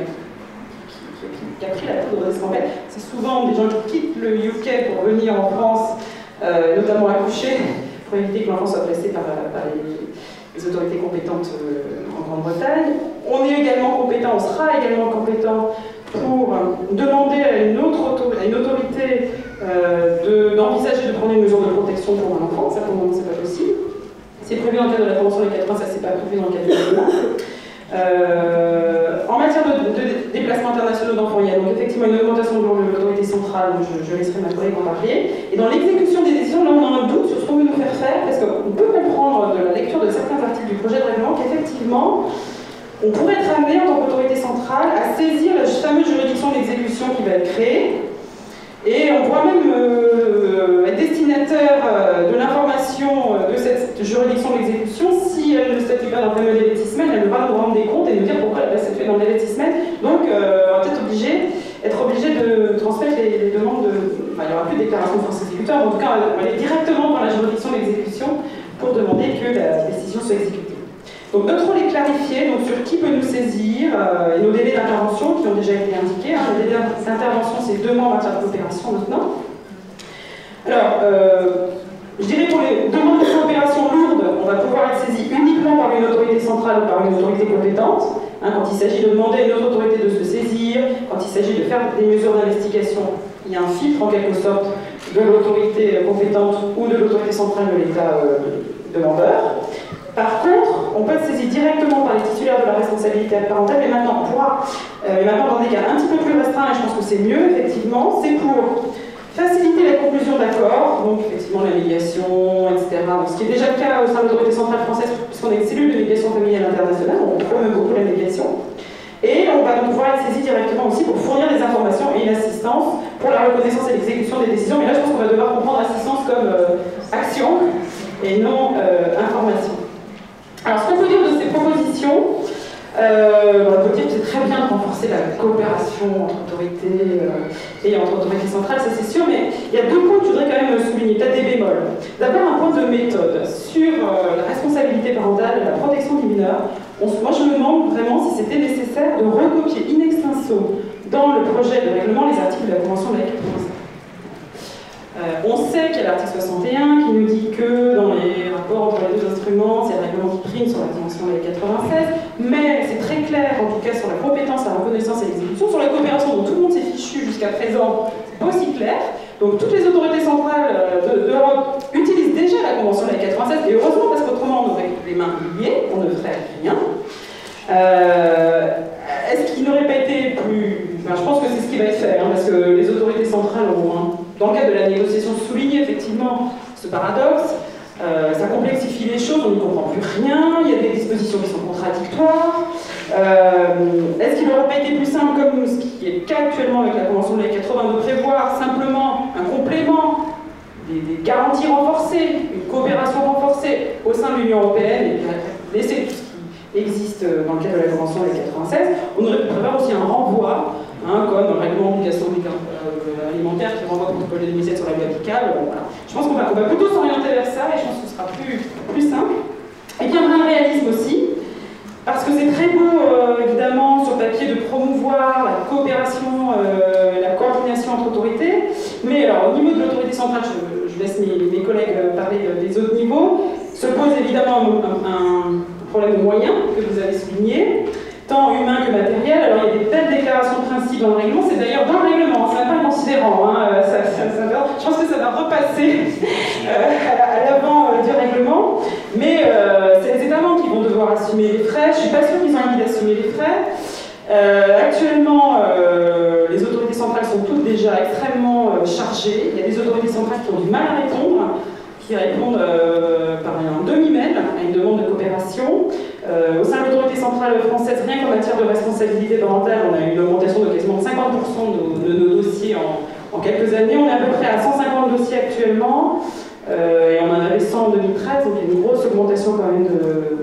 pris la poudre d'escampette. C'est souvent des gens qui quittent le UK pour venir en France, notamment accoucher, pour éviter que l'enfant soit placé par les autorités compétentes en Grande-Bretagne. On est également compétent, on sera également compétent pour demander à une autorité d'envisager de prendre une mesure de protection pour un enfant. Ça, pour le moment, c'est pas possible. C'est prévu dans le cadre de la Convention des 80, ça c'est pas prévu dans le cadre du règlement. En matière de déplacement internationaux d'enfants, il y a donc effectivement une augmentation de l'autorité centrale, je laisserai ma collègue en parler. Et dans l'exécution des décisions, là on a un doute sur ce qu'on veut nous faire faire, parce qu'on peut comprendre de la lecture de certains articles du projet de règlement qu'effectivement, on pourrait être amené en tant qu'autorité centrale à saisir la fameuse juridiction d'exécution qui va être créée, et on pourra même être destinataire de l'information de cette juridiction d'exécution. Si elle ne statue pas dans le fameux délai de 6 semaines, elle devra nous rendre des comptes et nous dire pourquoi elle va statuer dans le délai de 6 semaines. Donc, on va peut-être être obligé de transmettre les demandes Enfin, il n'y aura plus de déclaration de force exécutoire, mais en tout cas, on va aller directement dans la juridiction d'exécution pour demander que la décision soit exécutée. Donc notre rôle est clarifié donc, sur qui peut nous saisir et nos délais d'intervention qui ont déjà été indiqués. Les délais d'intervention, c'est 2 mois en matière de coopération maintenant. Alors, je dirais pour les demandes de coopération lourdes, on va pouvoir être saisi uniquement par une autorité centrale ou par une autorité compétente. Quand il s'agit de demander à une autre autorité de se saisir, quand il s'agit de faire des mesures d'investigation, il y a un filtre en quelque sorte de l'autorité compétente ou de l'autorité centrale de l'État demandeur. Par contre, on peut être saisi directement par les titulaires de la responsabilité parentale, mais maintenant on pourra, maintenant dans des cas un petit peu plus restreints, et je pense que c'est mieux, effectivement, c'est pour faciliter la conclusion d'accords, donc effectivement la médiation, etc. Donc, ce qui est déjà le cas au sein de l'autorité centrale française, puisqu'on a une cellule de médiation familiale internationale, on promeut beaucoup la médiation. Et on va donc pouvoir être saisi directement aussi pour fournir des informations et une assistance pour la reconnaissance et l'exécution des décisions. Mais là, je pense qu'on va devoir comprendre assistance comme action et non information. Alors, et entre autorités centrales, ça c'est sûr, mais il y a deux points que je voudrais quand même souligner, peut-être des bémols. D'abord un point de méthode sur la responsabilité parentale et la protection des mineurs. Moi je me demande vraiment si c'était nécessaire de recopier in extenso dans le projet de règlement les articles de la Convention de la Haye. On sait qu'il y a l'article 61 qui nous dit que dans les rapports entre les deux instruments, c'est le règlement qui prime sur la Convention de la Haye 96, mais c'est très clair en tout cas sur la compétence, la reconnaissance et l'exécution, sur la coopération dont tout le monde s'est fichu jusqu'à présent, c'est pas aussi clair. Donc toutes les autorités centrales d'Europe utilisent déjà la Convention de la Haye 96, et heureusement parce qu'autrement on aurait les mains liées, on ne ferait rien. Est-ce qu'il n'aurait pas été plus... Enfin, je pense que c'est ce qui va être fait, hein, parce que les autorités centrales ont, dans le cadre de la négociation, souligné effectivement ce paradoxe. Ça complexifie les choses, on n'y comprend plus rien, il y a des dispositions qui sont contradictoires. Est-ce qu'il n'aurait pas été plus simple, comme ce qui est le cas actuellement avec la Convention de la Haye 80, de prévoir simplement un complément, des garanties renforcées, une coopération renforcée au sein de l'Union européenne, et puis laisser tout ce qui existe dans le cadre de la Convention de la Haye 96, on aurait pu prévoir aussi un renvoi, hein, comme un règlement d'obligation alimentaire qui renvoie au protocole de 2007 sur la loi applicable. Voilà. Je pense qu'on va plutôt s'orienter vers ça, et je pense que ce sera plus simple. Et bien un réalisme aussi, parce que c'est très beau, évidemment, sur papier, de promouvoir la coopération, la coordination entre autorités, mais alors au niveau de l'autorité centrale, je laisse mes collègues parler des autres niveaux, se pose évidemment un problème de moyens que vous avez souligné, tant humain que matériel. Alors il y a des belles déclarations de principe dans le règlement, c'est d'ailleurs dans le règlement, c'est pas considérant, hein, je pense que ça va repasser à l'avant du règlement, mais c'est les États membres qui vont devoir assumer les frais. Je suis pas sûre qu'ils ont envie d'assumer les frais. Actuellement, les autorités centrales sont toutes déjà extrêmement chargées. Il y a des autorités centrales qui ont du mal à répondre, qui répondent par un demi-mail à une demande de coopération. Au sein de l'autorité centrale française, rien qu'en matière de responsabilité parentale, on a eu une augmentation de quasiment 50% de nos dossiers en quelques années. On est à peu près à 150 dossiers actuellement, et on en avait 100 en 2013, donc il y a une grosse augmentation quand même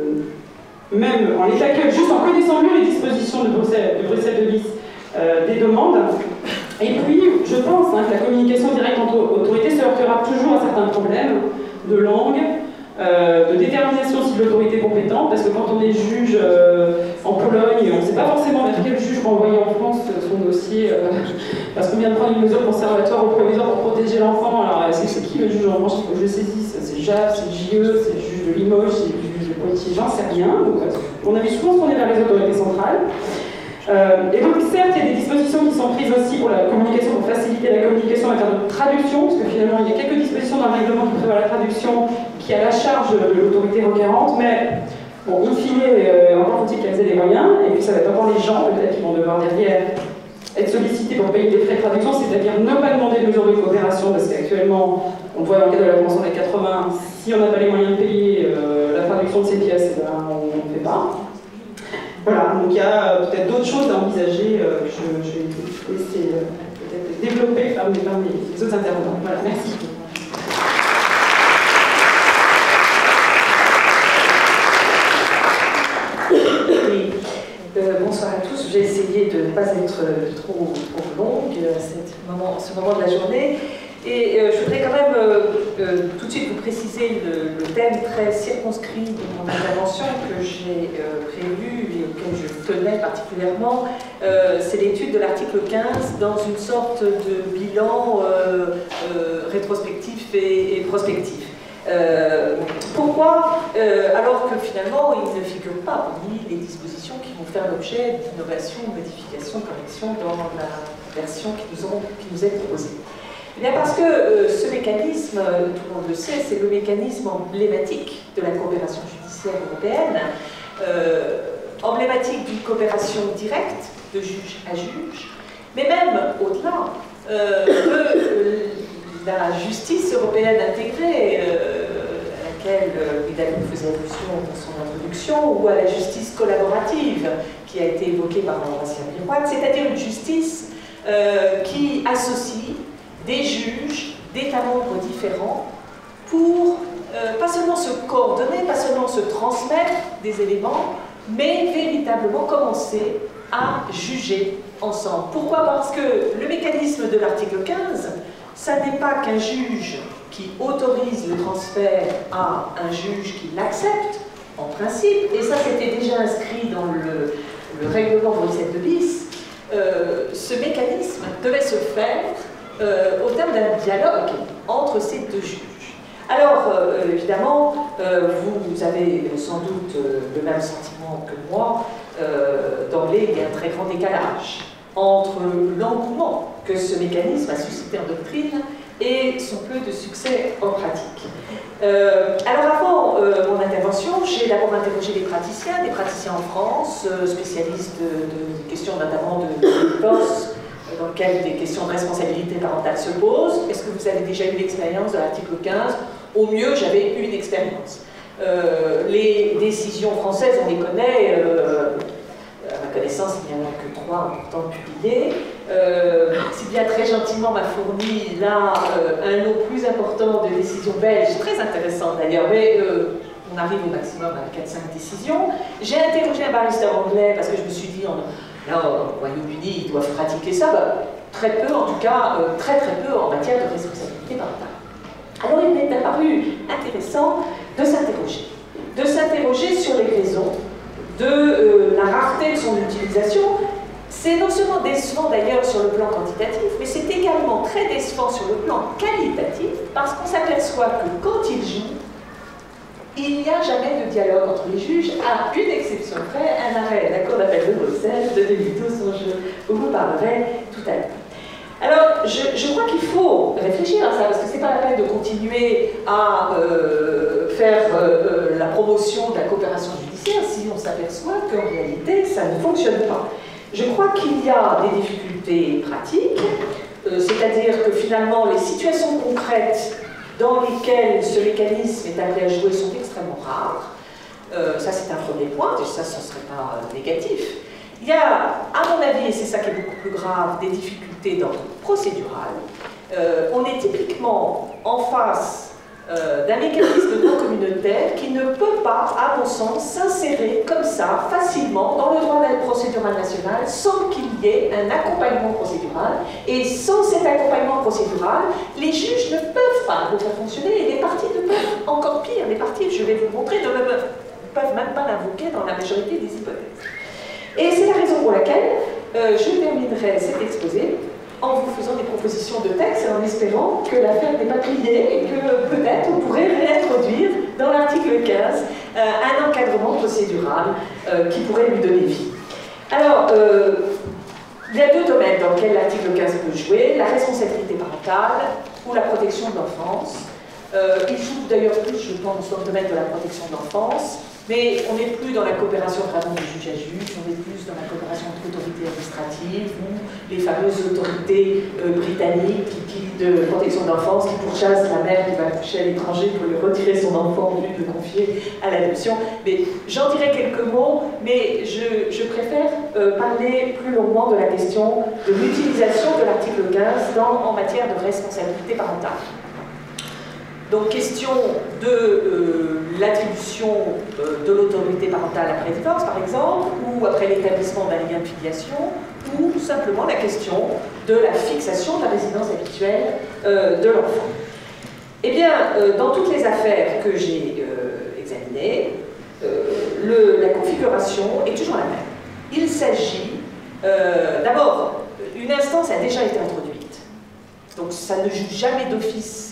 même en l'état actuel, juste en connaissant mieux les dispositions de Bruxelles 2bis, des demandes. Et puis, je pense que la communication directe entre autorités se heurtera toujours à certains problèmes de langue, de détermination si de l'autorité compétente, parce que quand on est juge en Pologne, on ne sait pas forcément vers quel juge renvoyer en France son dossier, parce qu'on vient de prendre une mesure conservatoire ou provisoire pour protéger l'enfant. Alors, c'est qui le juge en France? Il faut que je le saisisse. C'est JAF, c'est JE, c'est le juge de Limoges, c'est le juge de Poitiers, j'en sais rien. Donc, on avait souvent tourné vers les autorités centrales. Et donc certes, il y a des dispositions qui sont prises aussi pour la communication, pour faciliter la communication en matière de traduction, parce que finalement il y a quelques dispositions dans le règlement qui prévoient la traduction qui est à la charge de l'autorité requérante, mais bon, in fine, encore faut-il qu'elles aient les moyens, et puis ça va être encore les gens peut-être qui vont devoir derrière être sollicités pour payer des frais de traduction, c'est-à-dire ne pas demander de mesures de coopération, parce qu'actuellement, on voit dans le cadre de la Convention des 80, si on n'a pas les moyens de payer la traduction de ces pièces, eh ben, on ne fait pas. Voilà, donc il y a peut-être d'autres choses à envisager que je vais laisser peut-être développer par les autres intervenants. Voilà, merci. Bonsoir à tous, j'ai essayé de ne pas être trop longue à ce moment de la journée. Et je voudrais quand même tout de suite vous préciser le thème très circonscrit de mon intervention que j'ai prévu et auquel je tenais particulièrement. C'est l'étude de l'article 15 dans une sorte de bilan rétrospectif et prospectif. Pourquoi alors que finalement il ne figure pas parmi les dispositions qui vont faire l'objet d'innovation, modification, correction dans la version qui nous est proposée? Eh bien parce que ce mécanisme, tout le monde le sait, c'est le mécanisme emblématique de la coopération judiciaire européenne, emblématique d'une coopération directe de juge à juge, mais même au-delà de la justice européenne intégrée, à laquelle Hidalgo faisait allusion dans son introduction, ou à la justice collaborative qui a été évoquée par Ambrosia Miroir, c'est-à-dire une justice qui associe des juges d'États membres différents pour pas seulement se coordonner, pas seulement se transmettre des éléments, mais véritablement commencer à juger ensemble. Pourquoi? Parce que le mécanisme de l'article 15, ça n'est pas qu'un juge qui autorise le transfert à un juge qui l'accepte, en principe, et ça c'était déjà inscrit dans le règlement Bruxelles 2 bis, ce mécanisme devait se faire au terme d'un dialogue entre ces deux juges. Alors, évidemment, vous avez sans doute le même sentiment que moi. D'emblée, il y a un très grand décalage entre l'engouement que ce mécanisme a suscité en doctrine et son peu de succès en pratique. Alors avant mon intervention, j'ai d'abord interrogé des praticiens en France, spécialistes de questions notamment de divorce, dans lequel des questions de responsabilité parentale se posent. Est-ce que vous avez déjà eu l'expérience de l'article 15? Au mieux, j'avais eu une expérience. Les décisions françaises, on les connaît. À ma connaissance, il n'y en a que 3 importantes publiées. Sylvia très gentiment m'a fourni là un lot plus important de décisions belges, très intéressantes d'ailleurs, mais on arrive au maximum à 4-5 décisions. J'ai interrogé un barrister anglais parce que je me suis dit, là au Royaume-Uni, ils doivent pratiquer ça. Très peu, en tout cas, très peu en matière de responsabilité parentale. Alors il m'est apparu intéressant de s'interroger sur les raisons de la rareté de son utilisation. C'est non seulement décevant d'ailleurs sur le plan quantitatif, mais c'est également très décevant sur le plan qualitatif, parce qu'on s'aperçoit que quand il joue, il n'y a jamais de dialogue entre les juges, à une exception près, un arrêt de la Cour d'appel de Bruxelles de 2012 dont je vous parlerai tout à l'heure. Alors, je crois qu'il faut réfléchir à ça, parce que ce n'est pas la peine de continuer à faire la promotion de la coopération judiciaire si on s'aperçoit qu'en réalité, ça ne fonctionne pas. Je crois qu'il y a des difficultés pratiques, c'est-à-dire que finalement, les situations concrètes dans lesquelles ce mécanisme est appelé à jouer sont extrêmement rares. Ça, c'est un premier point, et ça, ce ne serait pas négatif. Il y a, à mon avis, et c'est ça qui est beaucoup plus grave, des difficultés d'ordre procédural. On est typiquement en face d'un mécanisme non communautaire qui ne peut pas, à mon sens, s'insérer comme ça, facilement, dans le droit procédural national, sans qu'il y ait un accompagnement procédural. Et sans cet accompagnement procédural, les juges ne peuvent pas le faire fonctionner, et les parties ne peuvent, encore pire, les parties, je vais vous montrer, ne peuvent même pas l'invoquer dans la majorité des hypothèses. Et c'est la raison pour laquelle je terminerai cet exposé en vous faisant des propositions de texte et en espérant que l'affaire n'est pas pliée et que peut-être on pourrait réintroduire dans l'article 15 un encadrement procédural qui pourrait lui donner vie. Alors, il y a 2 domaines dans lesquels l'article 15 peut jouer, la responsabilité parentale ou la protection de l'enfance. Il joue d'ailleurs plus, je pense, dans le domaine de la protection de l'enfance. Mais on n'est plus dans la coopération vraiment de juge à juge, on est plus dans la coopération entre autorités administratives ou les fameuses autorités britanniques de protection de l'enfance qui pourchassent la mère qui va coucher à l'étranger pour lui retirer son enfant au lieu de le confier à l'adoption. Mais j'en dirai quelques mots, mais je préfère parler plus longuement de la question de l'utilisation de l'article 15 en matière de responsabilité parentale. Donc, question de l'attribution de l'autorité parentale après divorce, par exemple, ou après l'établissement d'un lien de filiation, ou simplement la question de la fixation de la résidence habituelle de l'enfant. Eh bien, dans toutes les affaires que j'ai examinées, la configuration est toujours la même. Il s'agit, d'abord, une instance a déjà été introduite, donc ça ne joue jamais d'office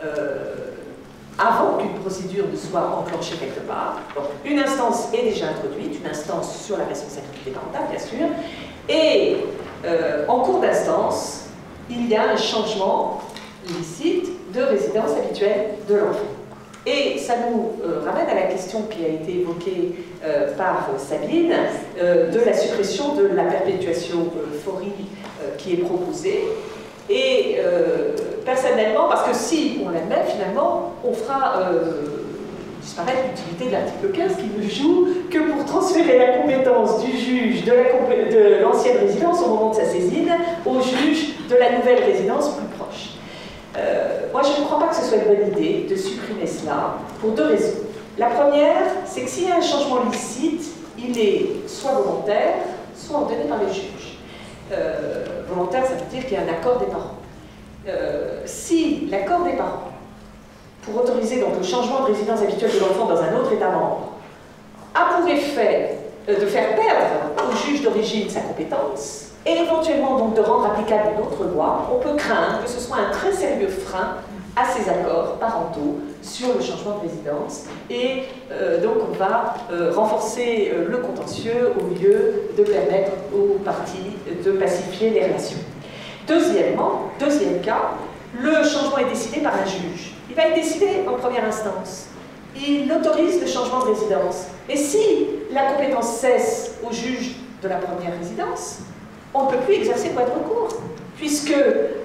avant qu'une procédure ne soit enclenchée quelque part. Donc, une instance est déjà introduite, une instance sur la responsabilité parentale, bien sûr, et en cours d'instance, il y a un changement illicite de résidence habituelle de l'enfant. Et ça nous ramène à la question qui a été évoquée par Sabine, de la suppression de la perpétuation FORI qui est proposée. Et personnellement, parce que si on l'admet, finalement, on fera disparaître l'utilité de l'article 15 qui ne joue que pour transférer la compétence du juge de l'ancienne résidence au moment de sa saisine au juge de la nouvelle résidence plus proche. Moi, je ne crois pas que ce soit une bonne idée de supprimer cela pour 2 raisons. La première, c'est que s'il y a un changement licite, il est soit volontaire, sont ordonnées par les juges. Volontaire, ça veut dire qu'il y a un accord des parents. Si l'accord des parents pour autoriser donc le changement de résidence habituelle de l'enfant dans un autre État membre a pour effet de faire perdre au juge d'origine sa compétence et éventuellement donc de rendre applicable une autre loi, on peut craindre que ce soit un très sérieux frein à ces accords parentaux sur le changement de résidence et donc on va renforcer le contentieux au lieu de permettre aux parties de pacifier les relations. Deuxième cas, le changement est décidé par un juge. Il va être décidé en première instance. Il autorise le changement de résidence. Et si la compétence cesse au juge de la première résidence, on ne peut plus exercer de voie de recours, puisque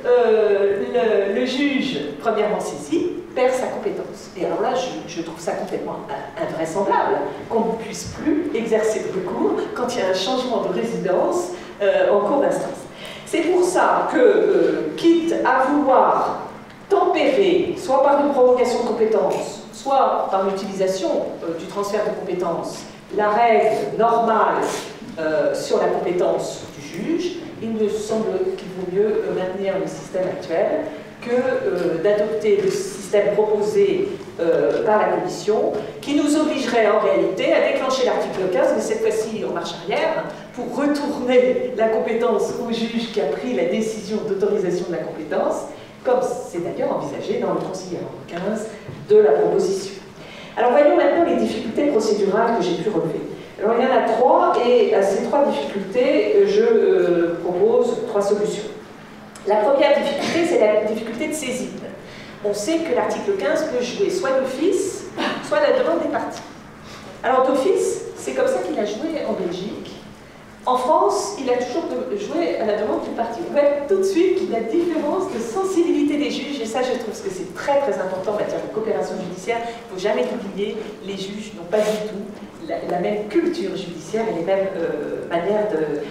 le juge, premièrement saisi, perd sa compétence. Et alors là, je trouve ça complètement invraisemblable qu'on ne puisse plus exercer de recours quand il y a un changement de résidence en cours d'instance. C'est pour ça que, quitte à vouloir tempérer, soit par une prolongation de compétences, soit par l'utilisation du transfert de compétences, la règle normale sur la compétence du juge, il me semble qu'il vaut mieux maintenir le système actuel que d'adopter le système proposé par la Commission, qui nous obligerait en réalité à déclencher l'article 15, mais cette fois-ci en marche arrière, pour retourner la compétence au juge qui a pris la décision d'autorisation de la compétence, comme c'est d'ailleurs envisagé dans le considérant 15 de la proposition. Alors voyons maintenant les difficultés procédurales que j'ai pu relever. Alors il y en a trois, et à ces trois difficultés, je propose trois solutions. La première difficulté, c'est la difficulté de saisine. On sait que l'article 15 peut jouer soit d'office, soit à la demande des parties. Alors d'office, c'est comme ça qu'il a joué en Belgique. En France, il a toujours joué à la demande du parti. On voit tout de suite qu'il y a différence de sensibilité des juges, et ça, je trouve que c'est très très important en matière de coopération judiciaire. Il ne faut jamais l'oublier, les juges n'ont pas du tout la même culture judiciaire et les mêmes manières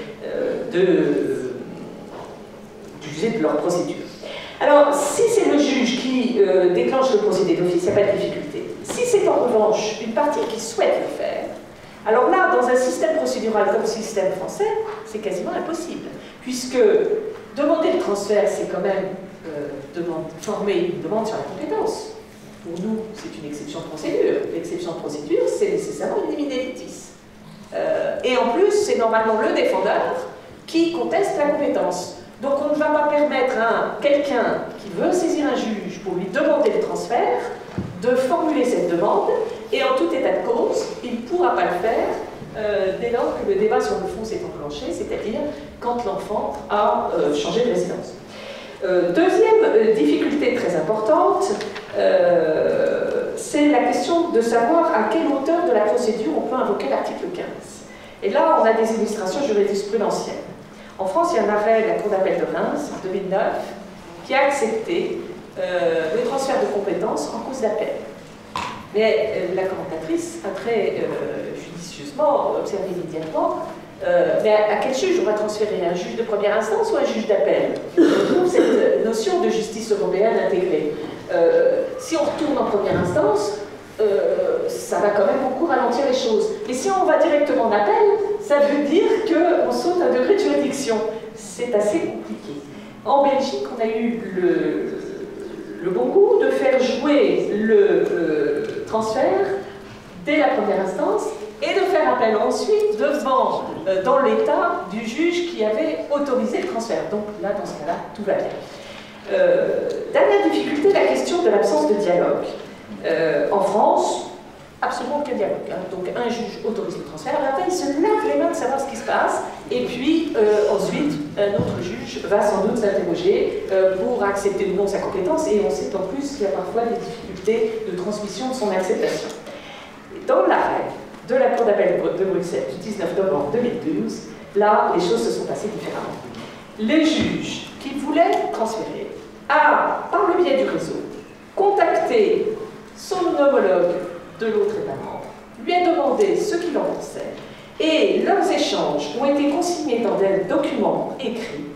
d'user de leur procédure. Alors, si c'est le juge qui déclenche le procédé d'office, il n'y a pas de difficulté. Si c'est en revanche une partie qui souhaite le faire, alors là, dans un système procédural comme le système français, c'est quasiment impossible, puisque demander le transfert, c'est quand même former une demande sur la compétence. Pour nous, c'est une exception de procédure. L'exception de procédure, c'est nécessairement une limine litis. Et en plus, c'est normalement le défendeur qui conteste la compétence. Donc on ne va pas permettre à quelqu'un qui veut saisir un juge pour lui demander le transfert de formuler cette demande, et en tout état de cause, il ne pourra pas le faire dès lors que le débat sur le fond s'est enclenché, c'est-à-dire quand l'enfant a changé de résidence. Deuxième difficulté très importante, c'est la question de savoir à quelle hauteur de la procédure on peut invoquer l'article 15. Et là, on a des illustrations jurisprudentielles. En France, il y a un arrêt de la Cour d'appel de Reims, en 2009, qui a accepté le transfert de compétences en cause d'appel. Mais la commentatrice a très judicieusement observé immédiatement mais à quel juge on va transférer? Un juge de première instance ou un juge d'appel? On trouve cette notion de justice européenne intégrée. Si on retourne en première instance, ça va quand même beaucoup ralentir les choses. Mais si on va directement en appel, ça veut dire qu'on saute un degré de juridiction. C'est assez compliqué. En Belgique, on a eu le bon goût de faire jouer le transfert dès la première instance et de faire appel ensuite devant, dans l'état du juge qui avait autorisé le transfert. Donc là, dans ce cas-là, tout va bien. Dernière difficulté, la question de l'absence de dialogue. En France, absolument aucun dialogue. Hein. Donc un juge autorise le transfert, et après il se lave les mains de savoir ce qui se passe, et puis ensuite un autre juge va sans doute s'interroger pour accepter ou non sa compétence, et on sait en plus qu'il y a parfois des difficultés de transmission de son acceptation. Dans l'arrêt de la Cour d'appel de Bruxelles du 19 novembre 2012, là les choses se sont passées différemment. Le juge qui voulait transférer a, par le biais du réseau, contacté son homologue de l'autre État membre, lui a demandé ce qu'il en pensait, et leurs échanges ont été consignés dans des documents écrits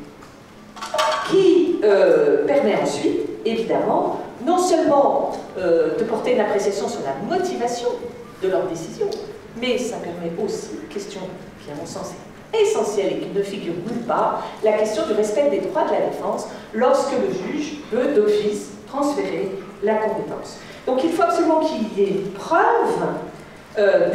qui permet ensuite, évidemment, non seulement de porter une appréciation sur la motivation de leur décision, mais ça permet aussi, question qui à mon sens est essentiel et qui ne figure nulle part, la question du respect des droits de la défense lorsque le juge peut d'office transférer la compétence. Donc il faut absolument qu'il y ait une preuve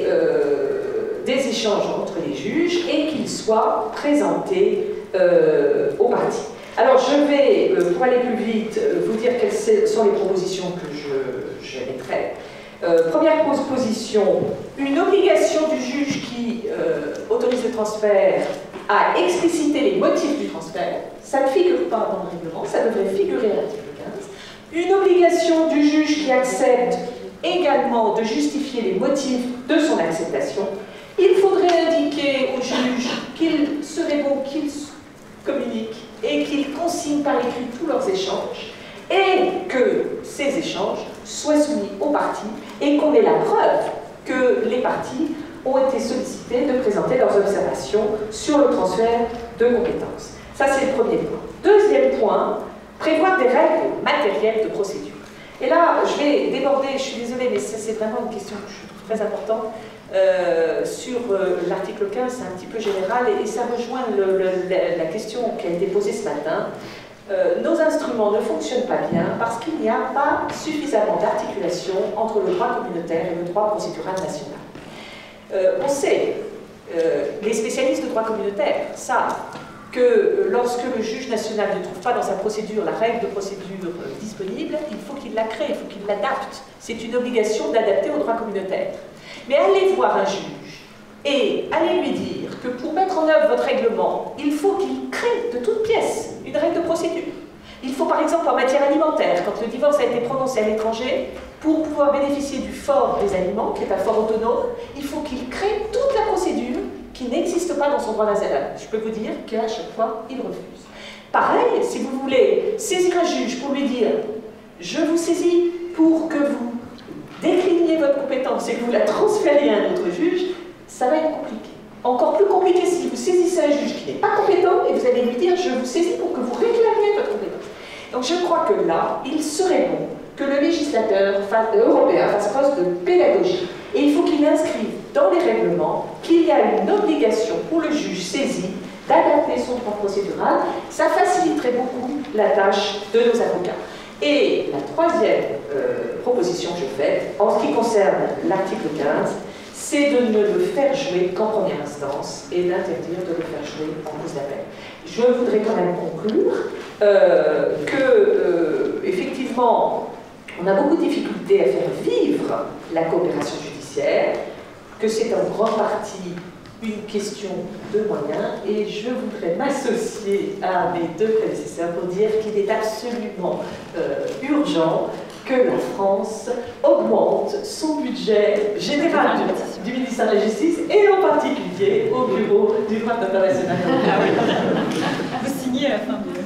des échanges entre les juges et qu'ils soient présentés aux parties. Alors je vais, pour aller plus vite, vous dire quelles sont les propositions que je mettrai. Première proposition, une obligation du juge qui autorise le transfert à expliciter les motifs du transfert. Ça ne figure pas dans le règlement, ça devrait figurer à l'article 15. Une obligation du juge qui accepte également de justifier les motifs de son acceptation. Il faudrait indiquer au juge qu'il serait bon qu'il communique et qu'il consigne par écrit tous leurs échanges et que ces échanges soient soumis aux parties et qu'on ait la preuve que les parties ont été sollicitées de présenter leurs observations sur le transfert de compétences. Ça, c'est le premier point. Deuxième point, prévoir des règles matérielles de procédure. Et là, je vais déborder, je suis désolée, mais ça, c'est vraiment une question que je trouve très importante. Sur l'article 15, c'est un petit peu général et ça rejoint la question qui a été posée ce matin. Nos instruments ne fonctionnent pas bien parce qu'il n'y a pas suffisamment d'articulation entre le droit communautaire et le droit procédural national. On sait, les spécialistes de droit communautaire savent que lorsque le juge national ne trouve pas dans sa procédure la règle de procédure disponible, il faut qu'il la crée, il faut qu'il l'adapte. C'est une obligation d'adapter au droit communautaire. Mais allez voir un juge et allez lui dire que pour mettre en œuvre votre règlement, il faut qu'il crée de toutes pièces une règle de procédure. Il faut par exemple en matière alimentaire, quand le divorce a été prononcé à l'étranger, pour pouvoir bénéficier du fort des aliments, qui est un fort autonome, il faut qu'il crée toute la procédure qui n'existe pas dans son droit national. Je peux vous dire qu'à chaque fois, il refuse. Pareil, si vous voulez saisir un juge pour lui dire « je vous saisis pour que vous décliniez votre compétence et que vous la transfériez à un autre juge », ça va être compliqué. Encore plus compliqué si vous saisissez un juge qui n'est pas compétent et vous allez lui dire « je vous saisis pour que vous réclamiez votre compétence ». Donc je crois que là, il serait bon que le législateur européen fasse preuve de pédagogie. Et il faut qu'il inscrive dans les règlements qu'il y a une obligation pour le juge saisi d'adapter son droit procédural. Ça faciliterait beaucoup la tâche de nos avocats. Et la troisième proposition que je fais, en ce qui concerne l'article 15, c'est de ne le faire jouer qu'en première instance et d'interdire de le faire jouer en cause d'appel. Je voudrais quand même conclure effectivement, on a beaucoup de difficultés à faire vivre la coopération judiciaire, que c'est en grande partie une question de moyens, et je voudrais m'associer à mes deux prédécesseurs pour dire qu'il est absolument urgent que la France augmente son budget général du ministère de la Justice, et en particulier au bureau du droit international. Ah oui. Vous signez à la fin de...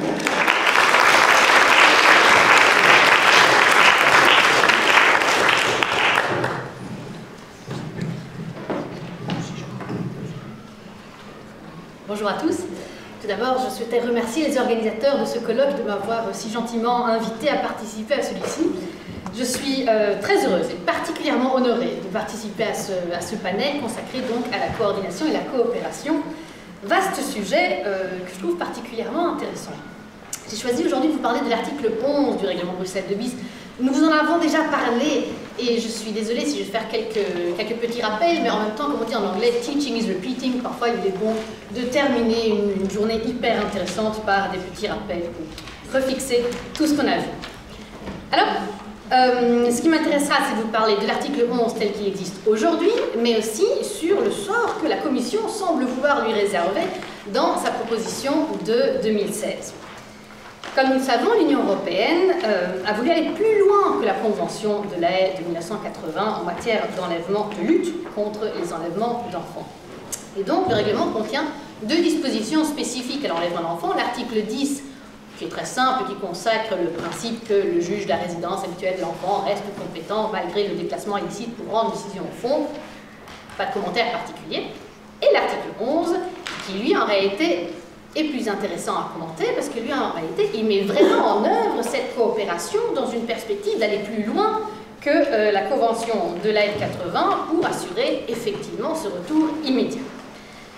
Bonjour à tous. Tout d'abord, je souhaitais remercier les organisateurs de ce colloque de m'avoir si gentiment invité à participer à celui-ci. Je suis très heureuse et particulièrement honorée de participer à ce panel consacré donc à la coordination et la coopération. Vaste sujet que je trouve particulièrement intéressant. J'ai choisi aujourd'hui de vous parler de l'article 11 du règlement Bruxelles 2 bis. Nous en avons déjà parlé et je suis désolée si je vais faire quelques petits rappels, mais en même temps, comme on dit en anglais, teaching is repeating. Parfois, il est bon de terminer une journée hyper intéressante par des petits rappels pour refixer tout ce qu'on a vu. Alors, ce qui m'intéressera, c'est de vous parler de l'article 11 tel qu'il existe aujourd'hui, mais aussi sur le sort que la Commission semble vouloir lui réserver dans sa proposition de 2016. Comme nous le savons, l'Union européenne a voulu aller plus loin que la Convention de La Haye de 1980 en matière d'enlèvement, de lutte contre les enlèvements d'enfants. Et donc, le règlement contient deux dispositions spécifiques à l'enlèvement d'enfants. L'article 10, qui est très simple, qui consacre le principe que le juge de la résidence habituelle de l'enfant reste compétent malgré le déplacement illicite pour rendre une décision au fond. Pas de commentaire particulier. Et l'article 11, qui lui, en réalité, est plus intéressant à commenter parce que lui, en réalité, il met vraiment en œuvre cette coopération dans une perspective d'aller plus loin que la Convention de La Haye 80 pour assurer effectivement ce retour immédiat.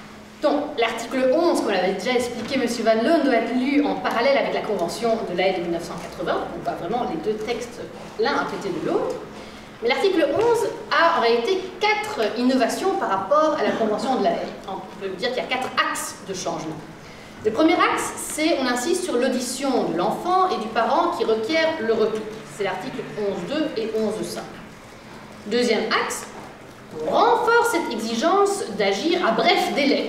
Donc, l'article 11, comme l'avait déjà expliqué M. Van Loon, doit être lu en parallèle avec la Convention de La Haye de 1980. On voit vraiment les deux textes l'un à côté de l'autre. Mais l'article 11 a en réalité 4 innovations par rapport à la Convention de La Haye. On peut dire qu'il y a 4 axes de changement. Le premier axe, c'est on insiste sur l'audition de l'enfant et du parent qui requiert le retour. C'est l'article 11.2 et 11.5. Deuxième axe, on renforce cette exigence d'agir à bref délai.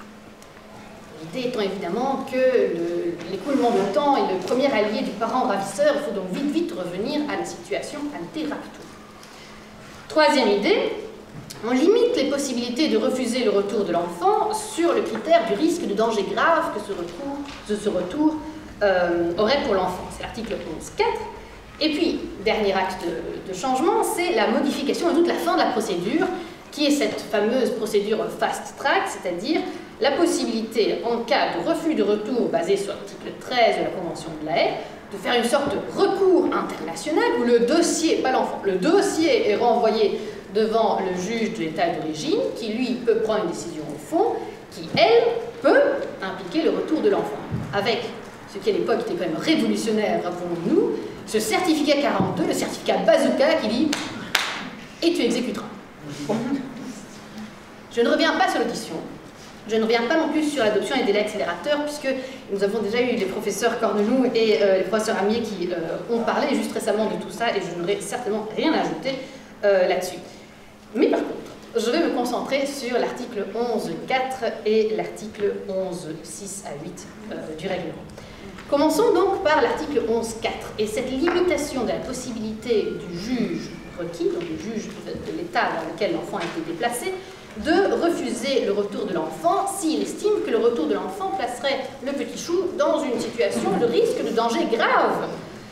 L'idée étant évidemment que l'écoulement de temps est le premier allié du parent ravisseur, il faut donc vite revenir à la situation ante rapto. Troisième idée, on limite les possibilités de refuser le retour de l'enfant sur le critère du risque de danger grave que ce retour aurait pour l'enfant. C'est l'article 11.4. Et puis, dernier acte de changement, c'est la modification et toute la fin de la procédure, qui est cette fameuse procédure fast track, c'est-à-dire la possibilité, en cas de refus de retour basé sur l'article 13 de la Convention de La Haye, de faire une sorte de recours international où le dossier, pas l'enfant, le dossier est renvoyé devant le juge de l'État d'origine, qui lui peut prendre une décision au fond, qui elle peut impliquer le retour de l'enfant. Avec ce qui à l'époque était quand même révolutionnaire, rappelons-nous, ce certificat 42, le certificat bazooka qui dit « et tu exécuteras ». Bon. Je ne reviens pas sur l'audition. Je ne reviens pas non plus sur l'adoption et délai accélérateur, puisque nous avons déjà eu les professeurs Corneloup et les professeurs Amier qui ont parlé juste récemment de tout ça, et je n'aurai certainement rien à ajouter là-dessus. Mais par contre, je vais me concentrer sur l'article 11.4 et l'article 11.6 à 8 du règlement. Commençons donc par l'article 11.4 et cette limitation de la possibilité du juge requis, donc du juge de l'État dans lequel l'enfant a été déplacé, de refuser le retour de l'enfant s'il estime que le retour de l'enfant placerait le petit chou dans une situation de risque de danger grave.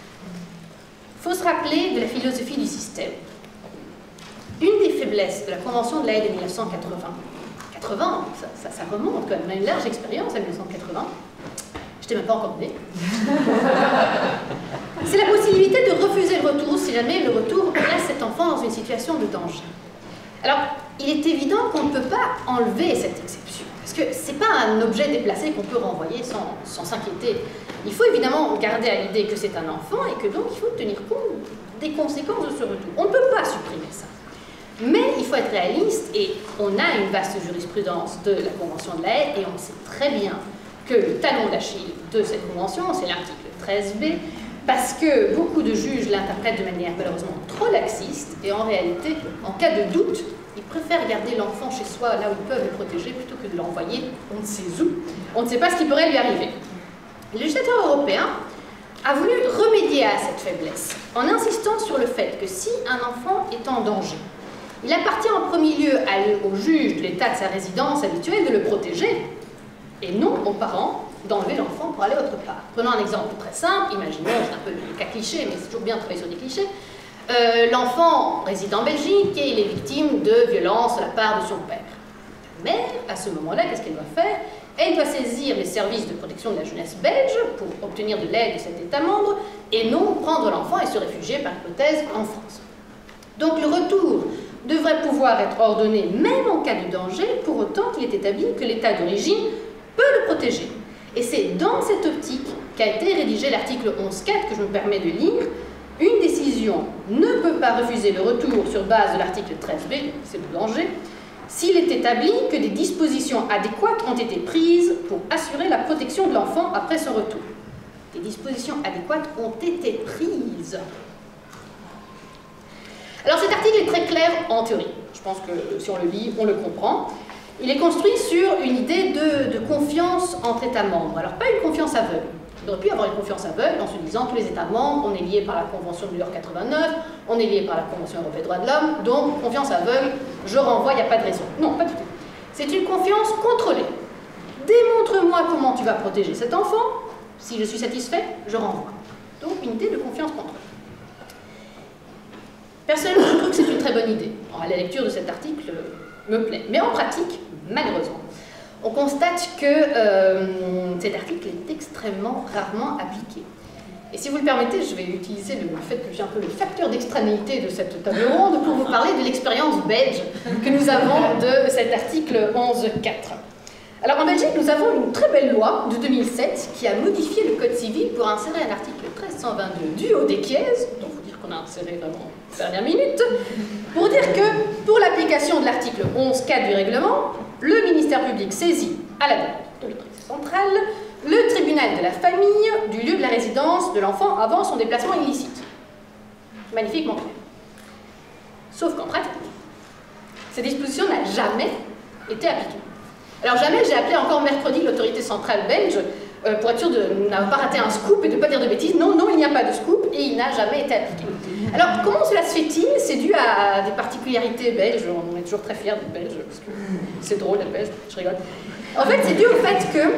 Il faut se rappeler de la philosophie du système. Une des faiblesses de la Convention de La Haye de 1980, ça remonte quand même, on a une large expérience à 1980, je n'étais même pas encore née, c'est la possibilité de refuser le retour si jamais le retour place cet enfant dans une situation de danger. Alors, il est évident qu'on ne peut pas enlever cette exception, parce que ce n'est pas un objet déplacé qu'on peut renvoyer sans s'inquiéter. Il faut évidemment garder à l'idée que c'est un enfant et que donc il faut tenir compte des conséquences de ce retour. On ne peut pas supprimer ça. Mais il faut être réaliste, et on a une vaste jurisprudence de la Convention de La Haye, et on sait très bien que le talon d'Achille de cette convention, c'est l'article 13b, parce que beaucoup de juges l'interprètent de manière malheureusement trop laxiste, et en réalité, en cas de doute, ils préfèrent garder l'enfant chez soi, là où ils peuvent le protéger, plutôt que de l'envoyer on ne sait où. On ne sait pas ce qui pourrait lui arriver. Le législateur européen a voulu remédier à cette faiblesse, en insistant sur le fait que si un enfant est en danger, il appartient en premier lieu au juge de l'état de sa résidence habituelle de le protéger, et non aux parents d'enlever l'enfant pour aller autre part. Prenons un exemple très simple, imaginons, c'est un peu le cas cliché, mais c'est toujours bien de travailler sur des clichés. L'enfant réside en Belgique et il est victime de violences de la part de son père. La mère, à ce moment-là, qu'est-ce qu'elle doit faire? Elle doit saisir les services de protection de la jeunesse belge pour obtenir de l'aide de cet État membre, et non prendre l'enfant et se réfugier par hypothèse en France. Donc le retour devrait pouvoir être ordonné même en cas de danger, pour autant qu'il est établi que l'État d'origine peut le protéger. Et c'est dans cette optique qu'a été rédigé l'article 11.4 que je me permets de lire. Une décision ne peut pas refuser le retour sur base de l'article 13b, c'est le danger, s'il est établi que des dispositions adéquates ont été prises pour assurer la protection de l'enfant après son retour. Des dispositions adéquates ont été prises. Alors cet article est très clair en théorie. Je pense que si on le lit, on le comprend. Il est construit sur une idée de confiance entre États membres. Alors pas une confiance aveugle. Il aurait pu avoir une confiance aveugle en se disant tous les États membres, on est liés par la Convention de New York 89, on est liés par la Convention européenne des droits de l'homme, donc confiance aveugle, je renvoie, il n'y a pas de raison. Non, pas du tout. C'est une confiance contrôlée. Démontre-moi comment tu vas protéger cet enfant, si je suis satisfait, je renvoie. Donc une idée de confiance contrôlée. Personnellement, je trouve que c'est une très bonne idée. Alors, la lecture de cet article me plaît. Mais en pratique, malheureusement, on constate que cet article est extrêmement rarement appliqué. Et si vous le permettez, je vais utiliser le fait que j'ai un peu le facteur d'extranéité de cette table ronde pour vous parler de l'expérience belge que nous avons de cet article 11.4. Alors en Belgique, nous avons une très belle loi de 2007 qui a modifié le Code civil pour insérer un article 1322 du haut des Kies, donc il faut dire qu'on a inséré vraiment dernière minute, pour dire que pour l'application de l'article 11.4 du règlement, le ministère public saisit à la date de l'autorité centrale le tribunal de la famille du lieu de la résidence de l'enfant avant son déplacement illicite. Magnifiquement clair. Sauf qu'en pratique, cette disposition n'a jamais été appliquée. Alors jamais, j'ai appelé encore mercredi l'autorité centrale belge pour être sûr de n'avoir pas raté un scoop et de ne pas dire de bêtises. Non, non, il n'y a pas de scoop et il n'a jamais été appliqué. Alors comment cela se fait-il? C'est dû à des particularités belges. On est toujours très fiers d'être belges parce que c'est drôle d'être belge, je rigole. En fait, c'est dû au fait que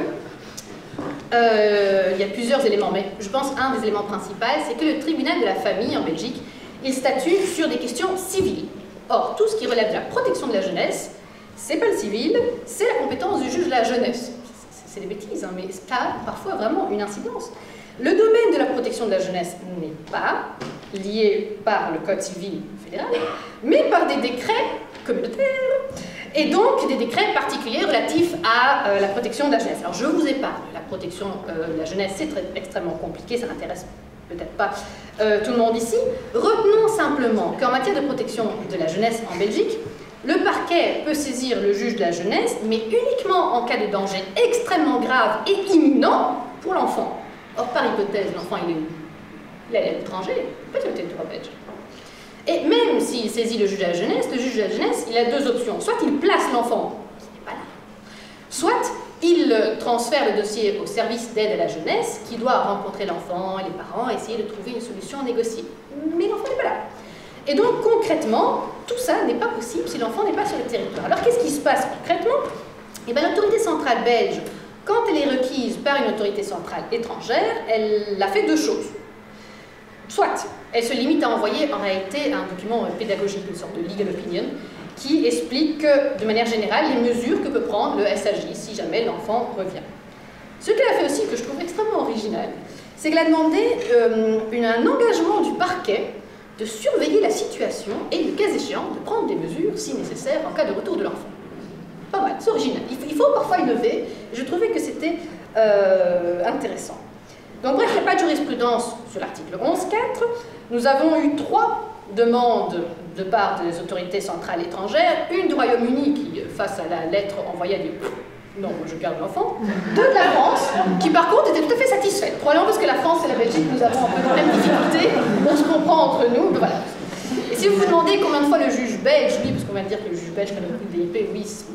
il y a plusieurs éléments, mais je pense un des éléments principaux, c'est que le tribunal de la famille en Belgique, il statue sur des questions civiles. Or, tout ce qui relève de la protection de la jeunesse, c'est pas le civil, c'est la compétence du juge de la jeunesse. C'est des bêtises, hein, mais ça a parfois vraiment une incidence. Le domaine de la protection de la jeunesse n'est pas lié par le Code civil fédéral, mais par des décrets communautaires, et donc des décrets particuliers relatifs à la protection de la jeunesse. Alors je vous épargne, la protection de la jeunesse, c'est extrêmement compliqué, ça n'intéresse peut-être pas tout le monde ici. Retenons simplement qu'en matière de protection de la jeunesse en Belgique, le parquet peut saisir le juge de la jeunesse, mais uniquement en cas de danger extrêmement grave et imminent pour l'enfant. Or, par hypothèse, l'enfant, il est où? Il est à l'étranger, pas sur le territoire belge. Et même s'il saisit le juge de la jeunesse, il a deux options. Soit il place l'enfant, qui n'est pas là, soit il transfère le dossier au service d'aide à la jeunesse, qui doit rencontrer l'enfant et les parents, et essayer de trouver une solution négociée. Mais l'enfant n'est pas là. Et donc, concrètement, tout ça n'est pas possible si l'enfant n'est pas sur le territoire. Alors, qu'est-ce qui se passe concrètement? Eh bien, l'autorité centrale belge, quand elle est requise par une autorité centrale étrangère, elle a fait deux choses. Soit, elle se limite à envoyer en réalité un document pédagogique, une sorte de legal opinion, qui explique de manière générale les mesures que peut prendre le SAJ si jamais l'enfant revient. Ce qu'elle a fait aussi, que je trouve extrêmement original, c'est qu'elle a demandé un engagement du parquet de surveiller la situation et, le cas échéant, de prendre des mesures, si nécessaire, en cas de retour de l'enfant. Pas mal, c'est original. Il faut parfois innover, et je trouvais que c'était intéressant. Donc bref, il n'y a pas de jurisprudence sur l'article 11.4. Nous avons eu 3 demandes de part des autorités centrales étrangères, une du Royaume-Uni qui, face à la lettre envoyée, a dit « non, je garde l'enfant », deux de la France, qui par contre était tout à fait satisfaite. Probablement parce que la France et la Belgique, nous avons un peu de même difficulté, on se comprend entre nous, mais voilà. Et si vous vous demandez combien de fois le juge belge, oui, parce qu'on vient de dire que le juge belge connaît beaucoup de DIP,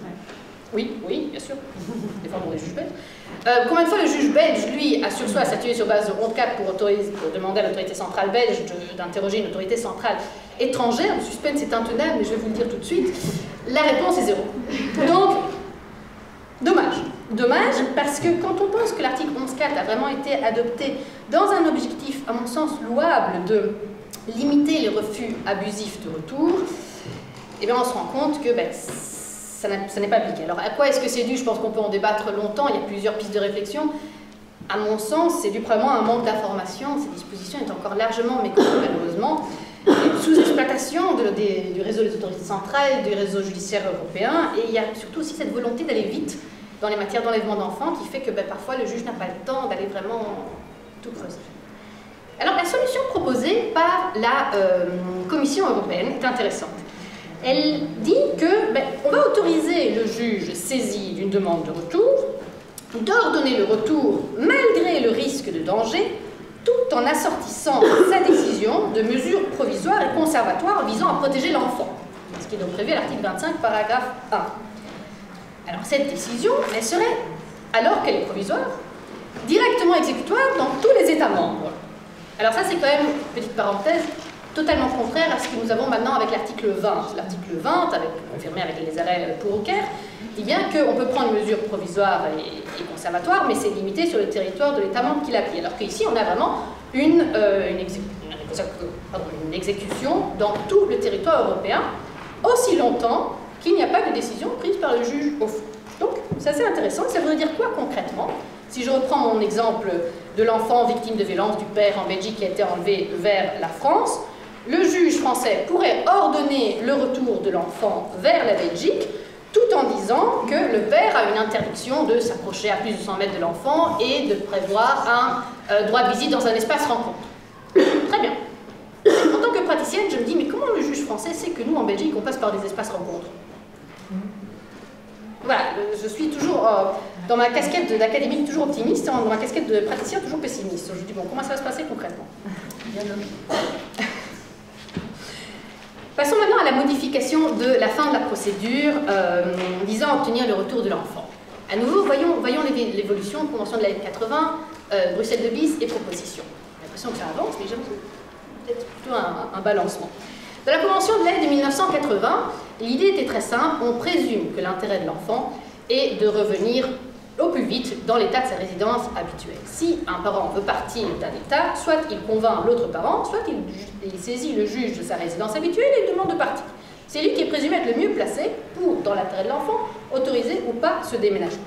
oui, bien sûr, des fois on est juge belge. Combien de fois le juge belge, lui, a sur soi statué sur base de 11.4 pour demander à l'autorité centrale belge d'interroger une autorité centrale étrangère? Le suspense est intenable, mais je vais vous le dire tout de suite. La réponse est 0. Donc, dommage. Dommage, parce que quand on pense que l'article 11.4 a vraiment été adopté dans un objectif, à mon sens, louable de limiter les refus abusifs de retour, eh bien on se rend compte que ça n'est pas appliqué. Alors à quoi est-ce que c'est dû? Je pense qu'on peut en débattre longtemps, il y a plusieurs pistes de réflexion. À mon sens, c'est dû probablement à un manque d'information. Cette disposition est encore largement méconnue, malheureusement. Une sous-exploitation du réseau des autorités centrales, du réseau judiciaire européen, et il y a surtout aussi cette volonté d'aller vite dans les matières d'enlèvement d'enfants qui fait que parfois le juge n'a pas le temps d'aller vraiment tout creuser. Alors la solution proposée par la Commission européenne est intéressante. Elle dit que on va autoriser le juge saisi d'une demande de retour d'ordonner le retour malgré le risque de danger, tout en assortissant sa décision de mesures provisoires et conservatoires visant à protéger l'enfant, ce qui est donc prévu à l'article 25, paragraphe 1. Alors cette décision, elle serait, alors qu'elle est provisoire, directement exécutoire dans tous les États membres. Alors ça, c'est quand même, petite parenthèse, totalement contraire à ce que nous avons maintenant avec l'article 20. L'article 20, confirmé avec les arrêts pour Aucaire, dit bien qu'on peut prendre une mesure provisoire et conservatoire, mais c'est limité sur le territoire de l'État membre qui l'applique. Alors qu'ici, on a vraiment une exécution dans tout le territoire européen, aussi longtemps qu'il n'y a pas de décision prise par le juge au fond. Donc, c'est assez intéressant. Ça voudrait dire quoi concrètement? Si je reprends mon exemple de l'enfant victime de violence du père en Belgique qui a été enlevé vers la France, le juge français pourrait ordonner le retour de l'enfant vers la Belgique, tout en disant que le père a une interdiction de s'approcher à plus de 100 mètres de l'enfant et de prévoir un droit de visite dans un espace rencontre. Très bien. En tant que praticienne, je me dis, mais comment le juge français sait que nous, en Belgique, on passe par des espaces rencontres? Voilà, je suis toujours, dans ma casquette d'académique, toujours optimiste, dans ma casquette de praticien, toujours pessimiste. Je me dis, bon, comment ça va se passer concrètement? Passons maintenant à la modification de la fin de la procédure visant à obtenir le retour de l'enfant. À nouveau, voyons l'évolution, convention de la 80, Bruxelles 2 bis et proposition. J'ai l'impression que ça avance, mais j'aime peut-être plutôt un balancement. Dans la convention de l'AE de 1980, l'idée était très simple, on présume que l'intérêt de l'enfant est de revenir au plus vite dans l'état de sa résidence habituelle. Si un parent veut partir d'un état, soit il convainc l'autre parent, soit il saisit le juge de sa résidence habituelle et il demande de partir. C'est lui qui est présumé être le mieux placé pour, dans l'intérêt de l'enfant, autoriser ou pas ce déménagement.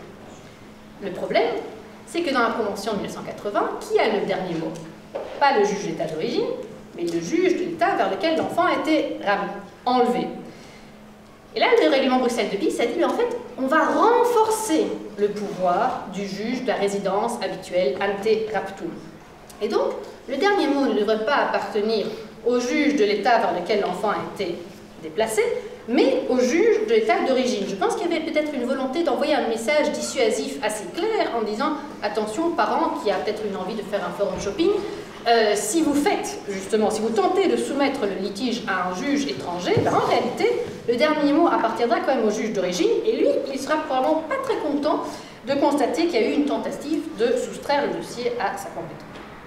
Le problème, c'est que dans la Convention de 1980, qui a le dernier mot? Pas le juge d'état d'origine, mais le juge de l'état vers lequel l'enfant a été enlevé. Et là, le règlement Bruxelles 2 bis a dit, mais en fait, on va renforcer le pouvoir du juge de la résidence habituelle ante raptum. Et donc, le dernier mot ne devrait pas appartenir au juge de l'état vers lequel l'enfant a été déplacé, mais au juge de l'état d'origine. Je pense qu'il y avait peut-être une volonté d'envoyer un message dissuasif assez clair en disant, attention, parent qui a peut-être une envie de faire un forum shopping, si vous faites, justement, si vous tentez de soumettre le litige à un juge étranger, ben en réalité, le dernier mot appartiendra quand même au juge d'origine, et lui, il sera probablement pas très content de constater qu'il y a eu une tentative de soustraire le dossier à sa compétence.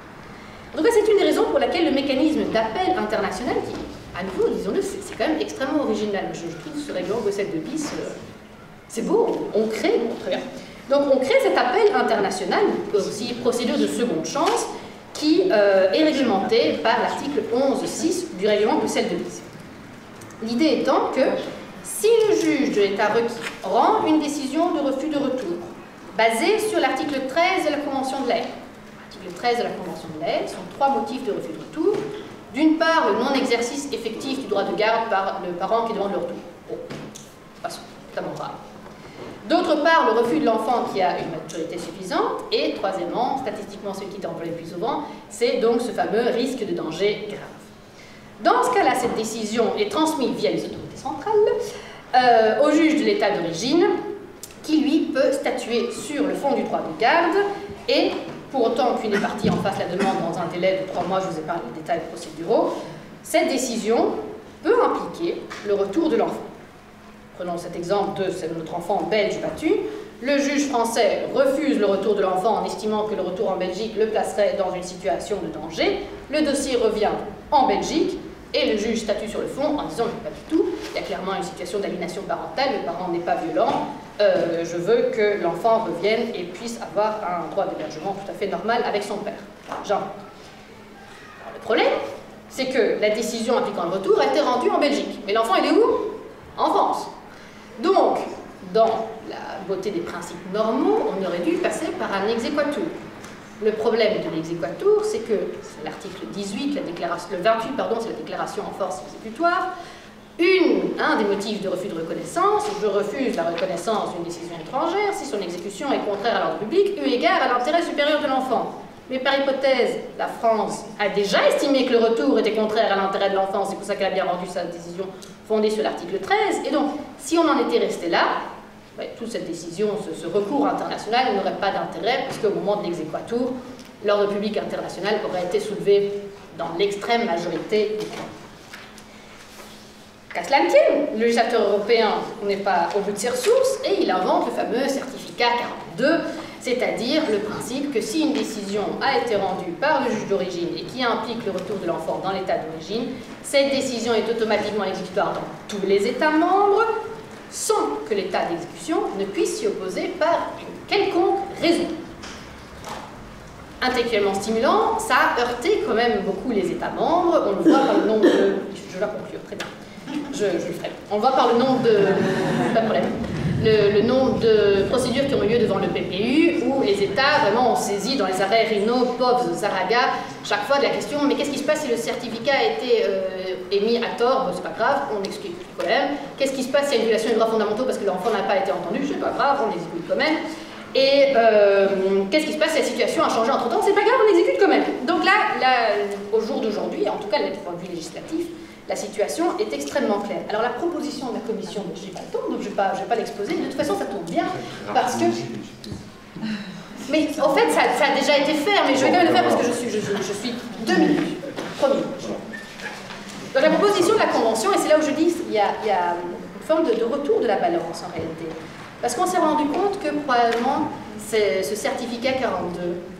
En tout cas, c'est une des raisons pour laquelle le mécanisme d'appel international, qui, à nouveau, disons-le, c'est quand même extrêmement original. Je trouve ce règlement Bruxelles 2 bis, c'est beau, on crée, très bien. Donc on crée cet appel international, aussi procédure de seconde chance, qui est réglementé par l'article 11.6 du règlement Bruxelles 2 bis. L'idée étant que si le juge de l'État requis rend une décision de refus de retour basée sur l'article 13 de la Convention de l'Haye, l'article 13 de la Convention de l'Haye sont 3 motifs de refus de retour. D'une part, le non-exercice effectif du droit de garde par le parent qui demande le retour. Bon, passons, notamment rare. D'autre part, le refus de l'enfant qui a une maturité suffisante. Et troisièmement, statistiquement, ce qui est employé le plus souvent, c'est donc ce fameux risque de danger grave. Dans ce cas-là, cette décision est transmise via les autorités centrales au juge de l'état d'origine, qui lui peut statuer sur le fond du droit de garde et, pour autant qu'une des parties en fasse la demande dans un délai de 3 mois, je vous ai parlé des détails procéduraux, cette décision peut impliquer le retour de l'enfant. Prenons cet exemple de notre enfant belge battu. Le juge français refuse le retour de l'enfant en estimant que le retour en Belgique le placerait dans une situation de danger. Le dossier revient en Belgique et le juge statue sur le fond en disant « pas du tout, il y a clairement une situation d'aliénation parentale, le parent n'est pas violent, je veux que l'enfant revienne et puisse avoir un droit d'hébergement tout à fait normal avec son père. » Genre. Alors, le problème, c'est que la décision impliquant le retour a été rendue en Belgique. Mais l'enfant, il est où? En France. Donc, dans la beauté des principes normaux, on aurait dû passer par un exequatur. Le problème de l'exequatur, c'est que l'article 18, le 28, pardon, c'est la déclaration en force exécutoire. Un des motifs de refus de reconnaissance, je refuse la reconnaissance d'une décision étrangère si son exécution est contraire à l'ordre public eu égard à l'intérêt supérieur de l'enfant. Mais par hypothèse, la France a déjà estimé que le retour était contraire à l'intérêt de l'enfant, c'est pour ça qu'elle a bien rendu sa décision fondée sur l'article 13. Et donc, si on en était resté là, toute cette décision, ce recours international n'aurait pas d'intérêt, puisqu'au moment de l'exéquatur, l'ordre public international aurait été soulevé dans l'extrême majorité des cas. Qu'à cela ne tienne, le législateur européen n'est pas au bout de ses ressources et il invente le fameux certificat 42, c'est-à-dire le principe que si une décision a été rendue par le juge d'origine et qui implique le retour de l'enfant dans l'état d'origine, cette décision est automatiquement exécutoire dans tous les États membres, sans que l'état d'exécution ne puisse s'y opposer par une quelconque raison. Intellectuellement stimulant, ça a heurté quand même beaucoup les États membres, on le voit par le nombre de... Je vais conclure, très bien. Je le ferai. On le voit par le nombre de... Pas de problème. le nombre de procédures qui ont eu lieu devant le PPU, où les États vraiment ont saisi dans les arrêts Rino, Povs, Zaraga, chaque fois de la question, mais qu'est-ce qui se passe si le certificat a été émis à tort? Bon, c'est pas grave, on explique quand même. Qu'est-ce qui se passe s'il y a une violation des droits fondamentaux parce que l'enfant n'a pas été entendu? C'est pas grave, on exécute quand même. Et qu'est-ce qui se passe si la situation a changé entre temps? C'est pas grave, on exécute quand même. Donc là, au jour d'aujourd'hui, en tout cas du point de vue législatif, la situation est extrêmement claire. Alors la proposition de la Commission, je n'ai pas le temps, donc je ne vais pas l'exposer, mais de toute façon ça tombe bien, parce que... Mais en fait, ça a déjà été fait, mais je vais quand même le faire parce que je suis 2 minutes. Promis. Donc la proposition de la Convention, et c'est là où je dis qu'il y a une forme de retour de la balance en réalité. Parce qu'on s'est rendu compte que probablement ce certificat 42,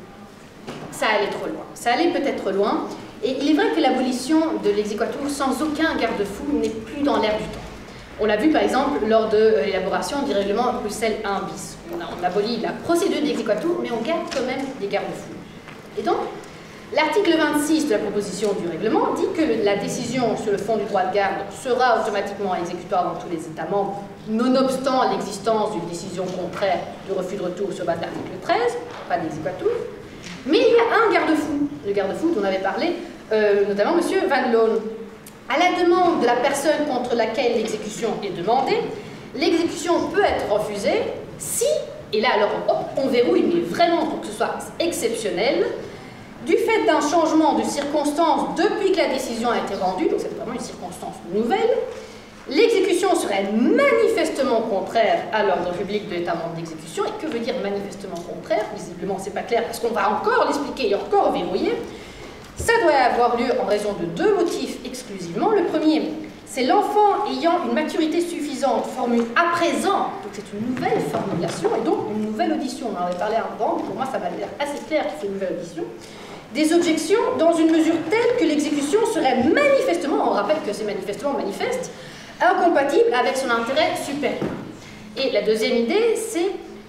ça allait trop loin. Ça allait peut-être loin. Et il est vrai que l'abolition de l'exéquatur sans aucun garde-fou n'est plus dans l'air du temps. On l'a vu par exemple lors de l'élaboration du règlement Bruxelles 1 bis. On abolit la procédure d'exéquatur, mais on garde quand même des garde-fous. Et donc, l'article 26 de la proposition du règlement dit que la décision sur le fond du droit de garde sera automatiquement exécutoire dans tous les États membres, nonobstant l'existence d'une décision contraire de refus de retour sur base de l'article 13, pas d'exéquatur. Mais il y a un garde-fou, le garde-fou dont on avait parlé, notamment M. Van Loon. À la demande de la personne contre laquelle l'exécution est demandée, l'exécution peut être refusée si, et là alors hop, on verrouille, mais vraiment pour que ce soit exceptionnel, du fait d'un changement de circonstance depuis que la décision a été rendue, donc c'est vraiment une circonstance nouvelle, l'exécution serait manifestement contraire à l'ordre public de l'État membre d'exécution. Et que veut dire manifestement contraire? Visiblement, c'est pas clair parce qu'on va encore l'expliquer et encore verrouiller. Ça doit avoir lieu en raison de 2 motifs exclusivement. Le premier, c'est l'enfant ayant une maturité suffisante, formule à présent, donc c'est une nouvelle formulation et donc une nouvelle audition. On en avait parlé avant, pour moi ça m'a l'air assez clair qu'il faut une nouvelle audition. Des objections dans une mesure telle que l'exécution serait manifestement, on rappelle que c'est manifestement manifeste, incompatible avec son intérêt supérieur. Et la deuxième idée, c'est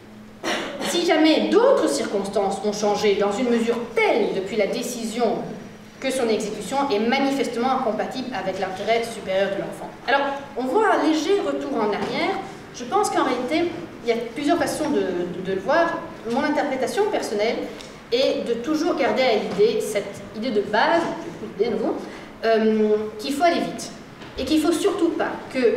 si jamais d'autres circonstances ont changé dans une mesure telle depuis la décision que son exécution est manifestement incompatible avec l'intérêt supérieur de l'enfant. Alors, on voit un léger retour en arrière. Je pense qu'en réalité, il y a plusieurs façons de le voir. Mon interprétation personnelle est de toujours garder à l'idée cette idée de base, l'idée à nouveau, qu'il faut aller vite. Et qu'il ne faut surtout pas que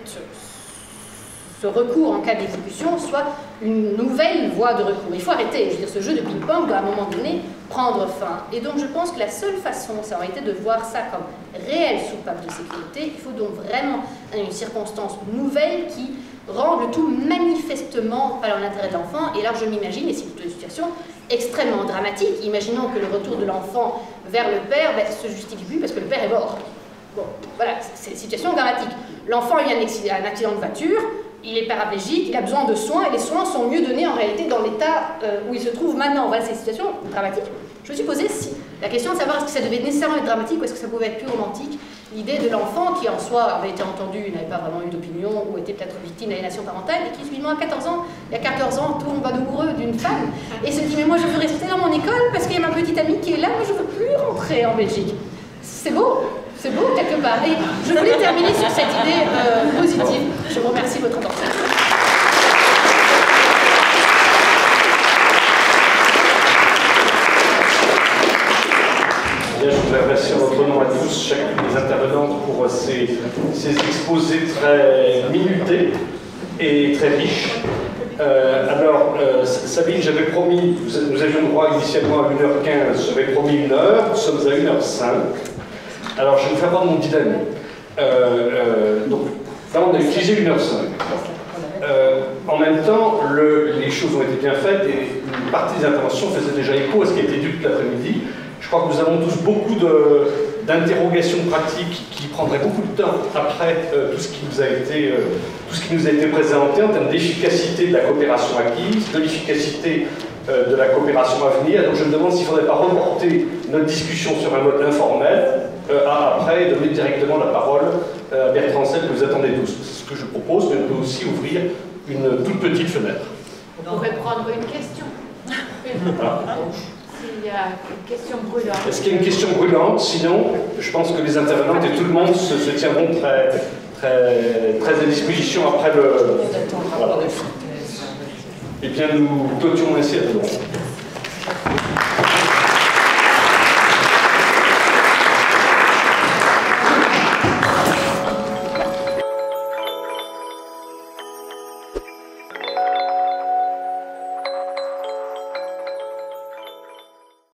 ce recours en cas d'exécution soit une nouvelle voie de recours. Il faut arrêter. Je veux dire, ce jeu de ping-pong doit à un moment donné prendre fin. Et donc je pense que la seule façon, c'est en réalité de voir ça comme réelle soupape de sécurité. Il faut donc vraiment une circonstance nouvelle qui rende le tout manifestement pas dans l'intérêt de l'enfant. Et là, je m'imagine, et c'est une situation extrêmement dramatique, imaginons que le retour de l'enfant vers le père se justifie plus parce que le père est mort. Bon, voilà, c'est une situation dramatique. L'enfant a eu un accident de voiture, il est paraplégique, il a besoin de soins, et les soins sont mieux donnés en réalité dans l'état où il se trouve maintenant. Voilà, c'est une situation dramatique. Je me suis posé la question de savoir est-ce que ça devait nécessairement être dramatique ou est-ce que ça pouvait être plus romantique. L'idée de l'enfant qui en soi avait été entendu, n'avait pas vraiment eu d'opinion ou était peut-être victime d'aliénation parentale et qui suivant à 14 ans, il y a 14 ans, tombe amoureux d'une femme et se dit mais moi je veux rester dans mon école parce qu'il y a ma petite amie qui est là, mais je ne veux plus rentrer en Belgique. C'est beau. C'est beau quelque part. Et je voulais terminer sur cette idée positive. Je vous remercie de votre attention. Bien, je voudrais remercier en votre nom à tous, chacune des intervenantes pour ces exposés très minutés et très riches. Sabine, j'avais promis, nous avions droit initialement à 1h15, j'avais promis 1 heure, nous sommes à 1h05. Alors, je vais vous faire voir mon dynamique. Donc, là, on a utilisé 1h05. En même temps, les choses ont été bien faites et une partie des interventions faisait déjà écho à ce qui a été dit tout l'après-midi. Je crois que nous avons tous beaucoup d'interrogations pratiques qui prendraient beaucoup de temps après tout ce qui nous a été présenté en termes d'efficacité de la coopération acquise, de l'efficacité de la coopération à venir. Donc je me demande s'il ne faudrait pas reporter notre discussion sur un mode informel après et donner directement la parole à Bertrand Selle que vous attendez tous. C'est ce que je propose, mais on peut aussi ouvrir une toute petite fenêtre. On pourrait prendre une question. S'il y a une question brûlante. Est-ce qu'il y a une question brûlante? Sinon, je pense que les intervenantes et tout le monde se tiendront très à disposition après le... Voilà. Eh bien, nous clôturons ainsi à